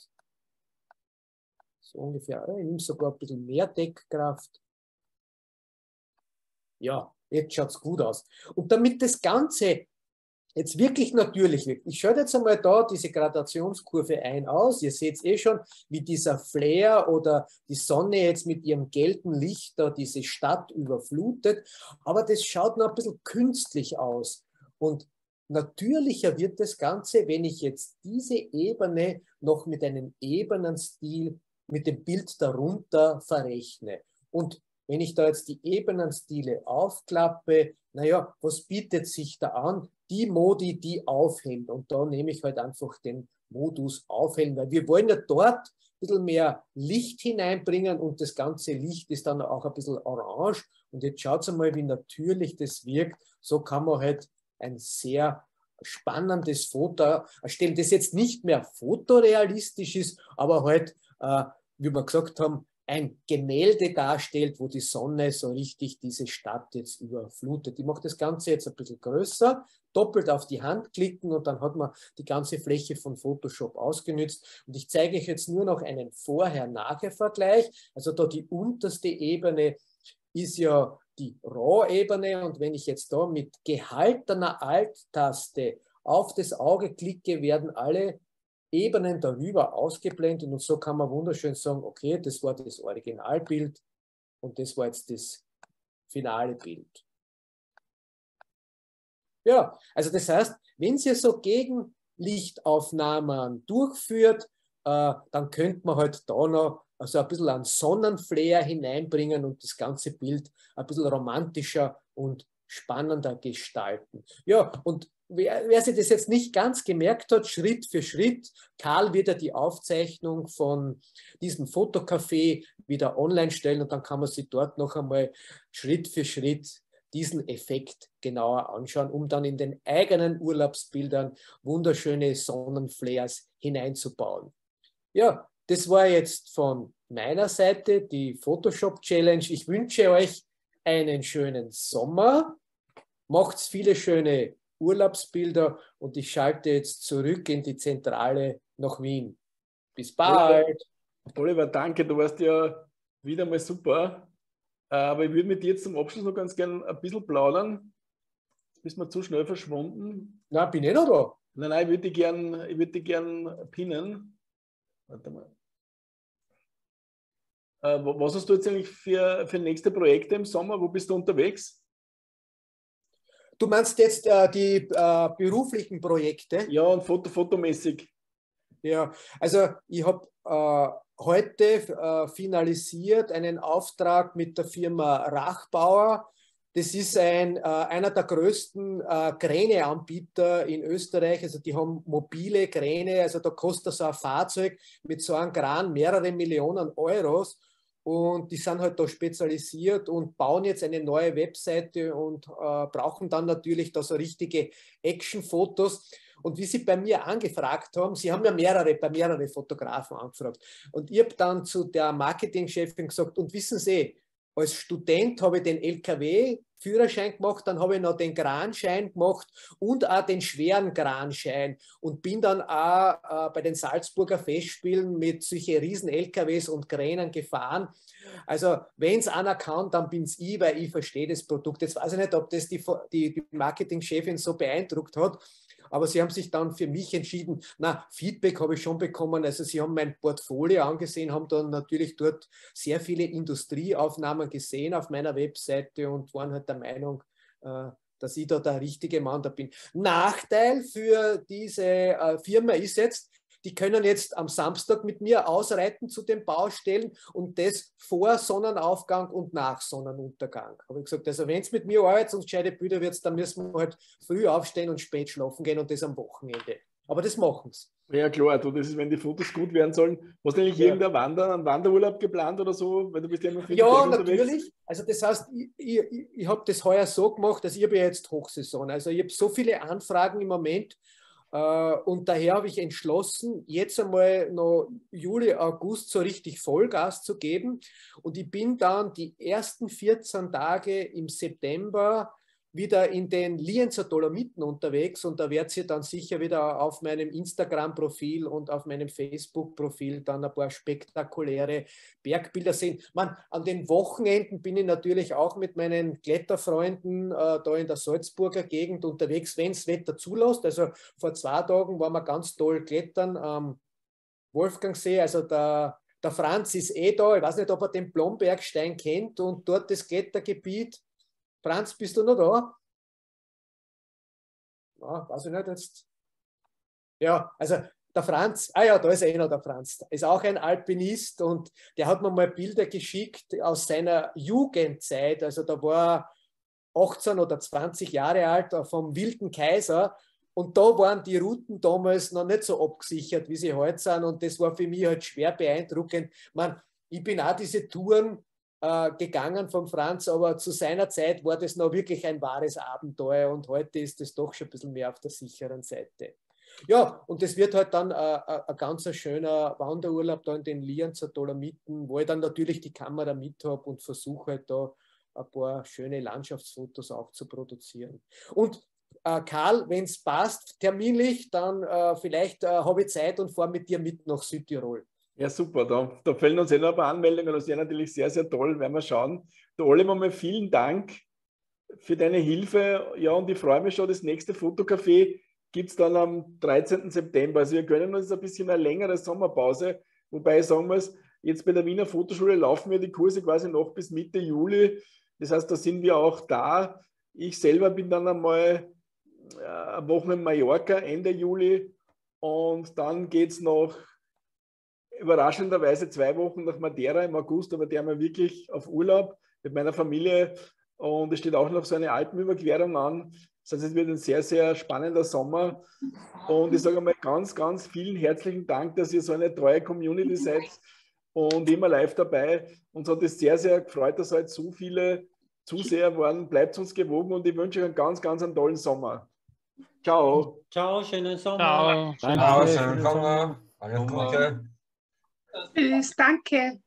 So ungefähr, ich nehme sogar ein bisschen mehr Deckkraft. Ja, jetzt schaut es gut aus. Und damit das Ganze jetzt wirklich natürlich wird. Ich schaue jetzt einmal da diese Gradationskurve ein aus. Ihr seht schon, wie dieser Flare oder die Sonne jetzt mit ihrem gelben Licht da diese Stadt überflutet. Aber das schaut noch ein bisschen künstlich aus. Und natürlicher wird das Ganze, wenn ich jetzt diese Ebene noch mit einem Ebenenstil mit dem Bild darunter verrechne. Und wenn ich da jetzt die Ebenenstile aufklappe, naja, was bietet sich da an? Die Modi, die aufhellen. Und da nehme ich halt einfach den Modus aufhellen, weil wir wollen ja dort ein bisschen mehr Licht hineinbringen und das ganze Licht ist dann auch ein bisschen orange. Und jetzt schaut mal, wie natürlich das wirkt. So kann man halt ein sehr spannendes Foto erstellen, das jetzt nicht mehr fotorealistisch ist, aber halt, wie wir gesagt haben, ein Gemälde darstellt, wo die Sonne so richtig diese Stadt jetzt überflutet. Ich mache das Ganze jetzt ein bisschen größer, doppelt auf die Hand klicken und dann hat man die ganze Fläche von Photoshop ausgenutzt. Und ich zeige euch jetzt nur noch einen Vorher-Nachher-Vergleich. Also da die unterste Ebene ist ja die RAW-Ebene und wenn ich jetzt da mit gehaltener Alt-Taste auf das Auge klicke, werden alle Ebenen darüber ausgeblendet und so kann man wunderschön sagen, okay, das war das Originalbild und das war jetzt das finale Bild. Ja, also das heißt, wenn ihr so Gegenlichtaufnahmen durchführt, dann könnte man halt da noch also ein bisschen einen Sonnenflair hineinbringen und das ganze Bild ein bisschen romantischer und spannender gestalten. Ja, und wer sich das jetzt nicht ganz gemerkt hat, Schritt für Schritt, Karl wird ja die Aufzeichnung von diesem Fotocafé wieder online stellen und dann kann man sich dort noch einmal Schritt für Schritt diesen Effekt genauer anschauen, um dann in den eigenen Urlaubsbildern wunderschöne Sonnenflares hineinzubauen. Ja, das war jetzt von meiner Seite die Photoshop Challenge. Ich wünsche euch einen schönen Sommer, macht viele schöne Urlaubsbilder und ich schalte jetzt zurück in die Zentrale nach Wien. Bis bald. Oliver, danke, du warst ja wieder mal super. Aber ich würde mit dir jetzt zum Abschluss noch ganz gerne ein bisschen plaudern. Bist mir zu schnell verschwunden? Na, bin ich noch da? Nein, ich würde dich gern pinnen. Warte mal. Was hast du jetzt eigentlich für nächste Projekte im Sommer? Wo bist du unterwegs? Du meinst jetzt die beruflichen Projekte? Ja, und fotomäßig. Ja, also ich habe heute finalisiert einen Auftrag mit der Firma Rachbauer. Das ist einer der größten Kräneanbieter in Österreich. Also die haben mobile Kräne. Also da kostet so ein Fahrzeug mit so einem Kran mehrere Millionen Euros. Und die sind halt da spezialisiert und bauen jetzt eine neue Webseite und brauchen dann natürlich da so richtige Action-Fotos. Und wie sie bei mir angefragt haben, sie haben ja mehrere Fotografen angefragt. Und ich habe dann zu der Marketingchefin gesagt, und wissen Sie, als Student habe ich den LKW-Führerschein gemacht, dann habe ich noch den Kranschein gemacht und auch den schweren Kranschein und bin dann auch bei den Salzburger Festspielen mit solchen riesen LKWs und Kränen gefahren. Also wenn es einer kann, dann bin es ich, weil ich verstehe das Produkt. Jetzt weiß ich nicht, ob das die Marketingchefin so beeindruckt hat, aber sie haben sich dann für mich entschieden. Na, Feedback habe ich schon bekommen. Also sie haben mein Portfolio angesehen, haben dann natürlich dort sehr viele Industrieaufnahmen gesehen auf meiner Webseite und waren halt der Meinung, dass ich da der richtige Mann da bin. Nachteil für diese Firma ist jetzt, die können jetzt am Samstag mit mir ausreiten zu den Baustellen und das vor Sonnenaufgang und nach Sonnenuntergang. Habe ich gesagt, also wenn es mit mir arbeitet und gescheite Bilder wird, dann müssen wir halt früh aufstehen und spät schlafen gehen und das am Wochenende. Aber das machen sie. Ja klar, du, das ist, wenn die Fotos gut werden sollen. Hast du eigentlich irgendeinen Wanderurlaub geplant oder so? Weil du bist ja immer ja, natürlich. Also das heißt, ich habe das heuer so gemacht, dass ich habe ja jetzt Hochsaison. Also ich habe so viele Anfragen im Moment. Und daher habe ich entschlossen, jetzt einmal noch Juli, August so richtig Vollgas zu geben. Und ich bin dann die ersten 14 Tage im September wieder in den Lienzer Dolomiten unterwegs und da werdet ihr dann sicher wieder auf meinem Instagram-Profil und auf meinem Facebook-Profil dann ein paar spektakuläre Bergbilder sehen. Man, an den Wochenenden bin ich natürlich auch mit meinen Kletterfreunden da in der Salzburger Gegend unterwegs, wenn das Wetter zulässt. Also vor 2 Tagen waren wir ganz toll klettern am Wolfgangsee, also der Franz ist da, ich weiß nicht, ob er den Blombergstein kennt und dort das Klettergebiet. Franz, bist du noch da? Ja, weiß ich nicht jetzt. Ja, also der Franz, da ist noch der Franz, ist auch ein Alpinist und der hat mir mal Bilder geschickt aus seiner Jugendzeit, also da war 18 oder 20 Jahre alt, vom Wilden Kaiser und da waren die Routen damals noch nicht so abgesichert, wie sie heute sind und das war für mich halt schwer beeindruckend. Ich bin auch diese Touren gegangen vom Franz, aber zu seiner Zeit war das noch wirklich ein wahres Abenteuer und heute ist es doch schon ein bisschen mehr auf der sicheren Seite. Ja, und das wird halt dann ein ganz schöner Wanderurlaub da in den Lienzer Dolomiten, wo ich dann natürlich die Kamera mit habe und versuche halt da ein paar schöne Landschaftsfotos auch zu produzieren. Und Karl, wenn es passt, terminlich, dann vielleicht habe ich Zeit und fahre mit dir mit nach Südtirol. Ja, super. Da fällen uns noch ein paar Anmeldungen. Das wäre natürlich sehr, sehr toll, werden wir schauen. Du, Oliver, mal vielen Dank für deine Hilfe. Ja, und ich freue mich schon, das nächste Fotocafé gibt es dann am 13. September. Also wir gönnen uns ein bisschen eine längere Sommerpause. Wobei ich sagen muss, jetzt bei der Wiener Fotoschule laufen wir die Kurse quasi noch bis Mitte Juli. Das heißt, da sind wir auch da. Ich selber bin dann einmal eine Woche in Mallorca, Ende Juli. Und dann geht es noch überraschenderweise 2 Wochen nach Madeira im August, aber der haben wir wirklich auf Urlaub mit meiner Familie und es steht auch noch so eine Alpenüberquerung an. Das heißt, es wird ein sehr, sehr spannender Sommer und ich sage einmal ganz, ganz vielen herzlichen Dank, dass ihr so eine treue Community seid und immer live dabei. Uns hat es sehr, sehr gefreut, dass heute so viele Zuseher waren. Bleibt uns gewogen und ich wünsche euch einen ganz, ganz einen tollen Sommer. Ciao. Ciao, schönen Sommer. Ciao, schönen Sommer. Alles Gute. Tschüss, danke.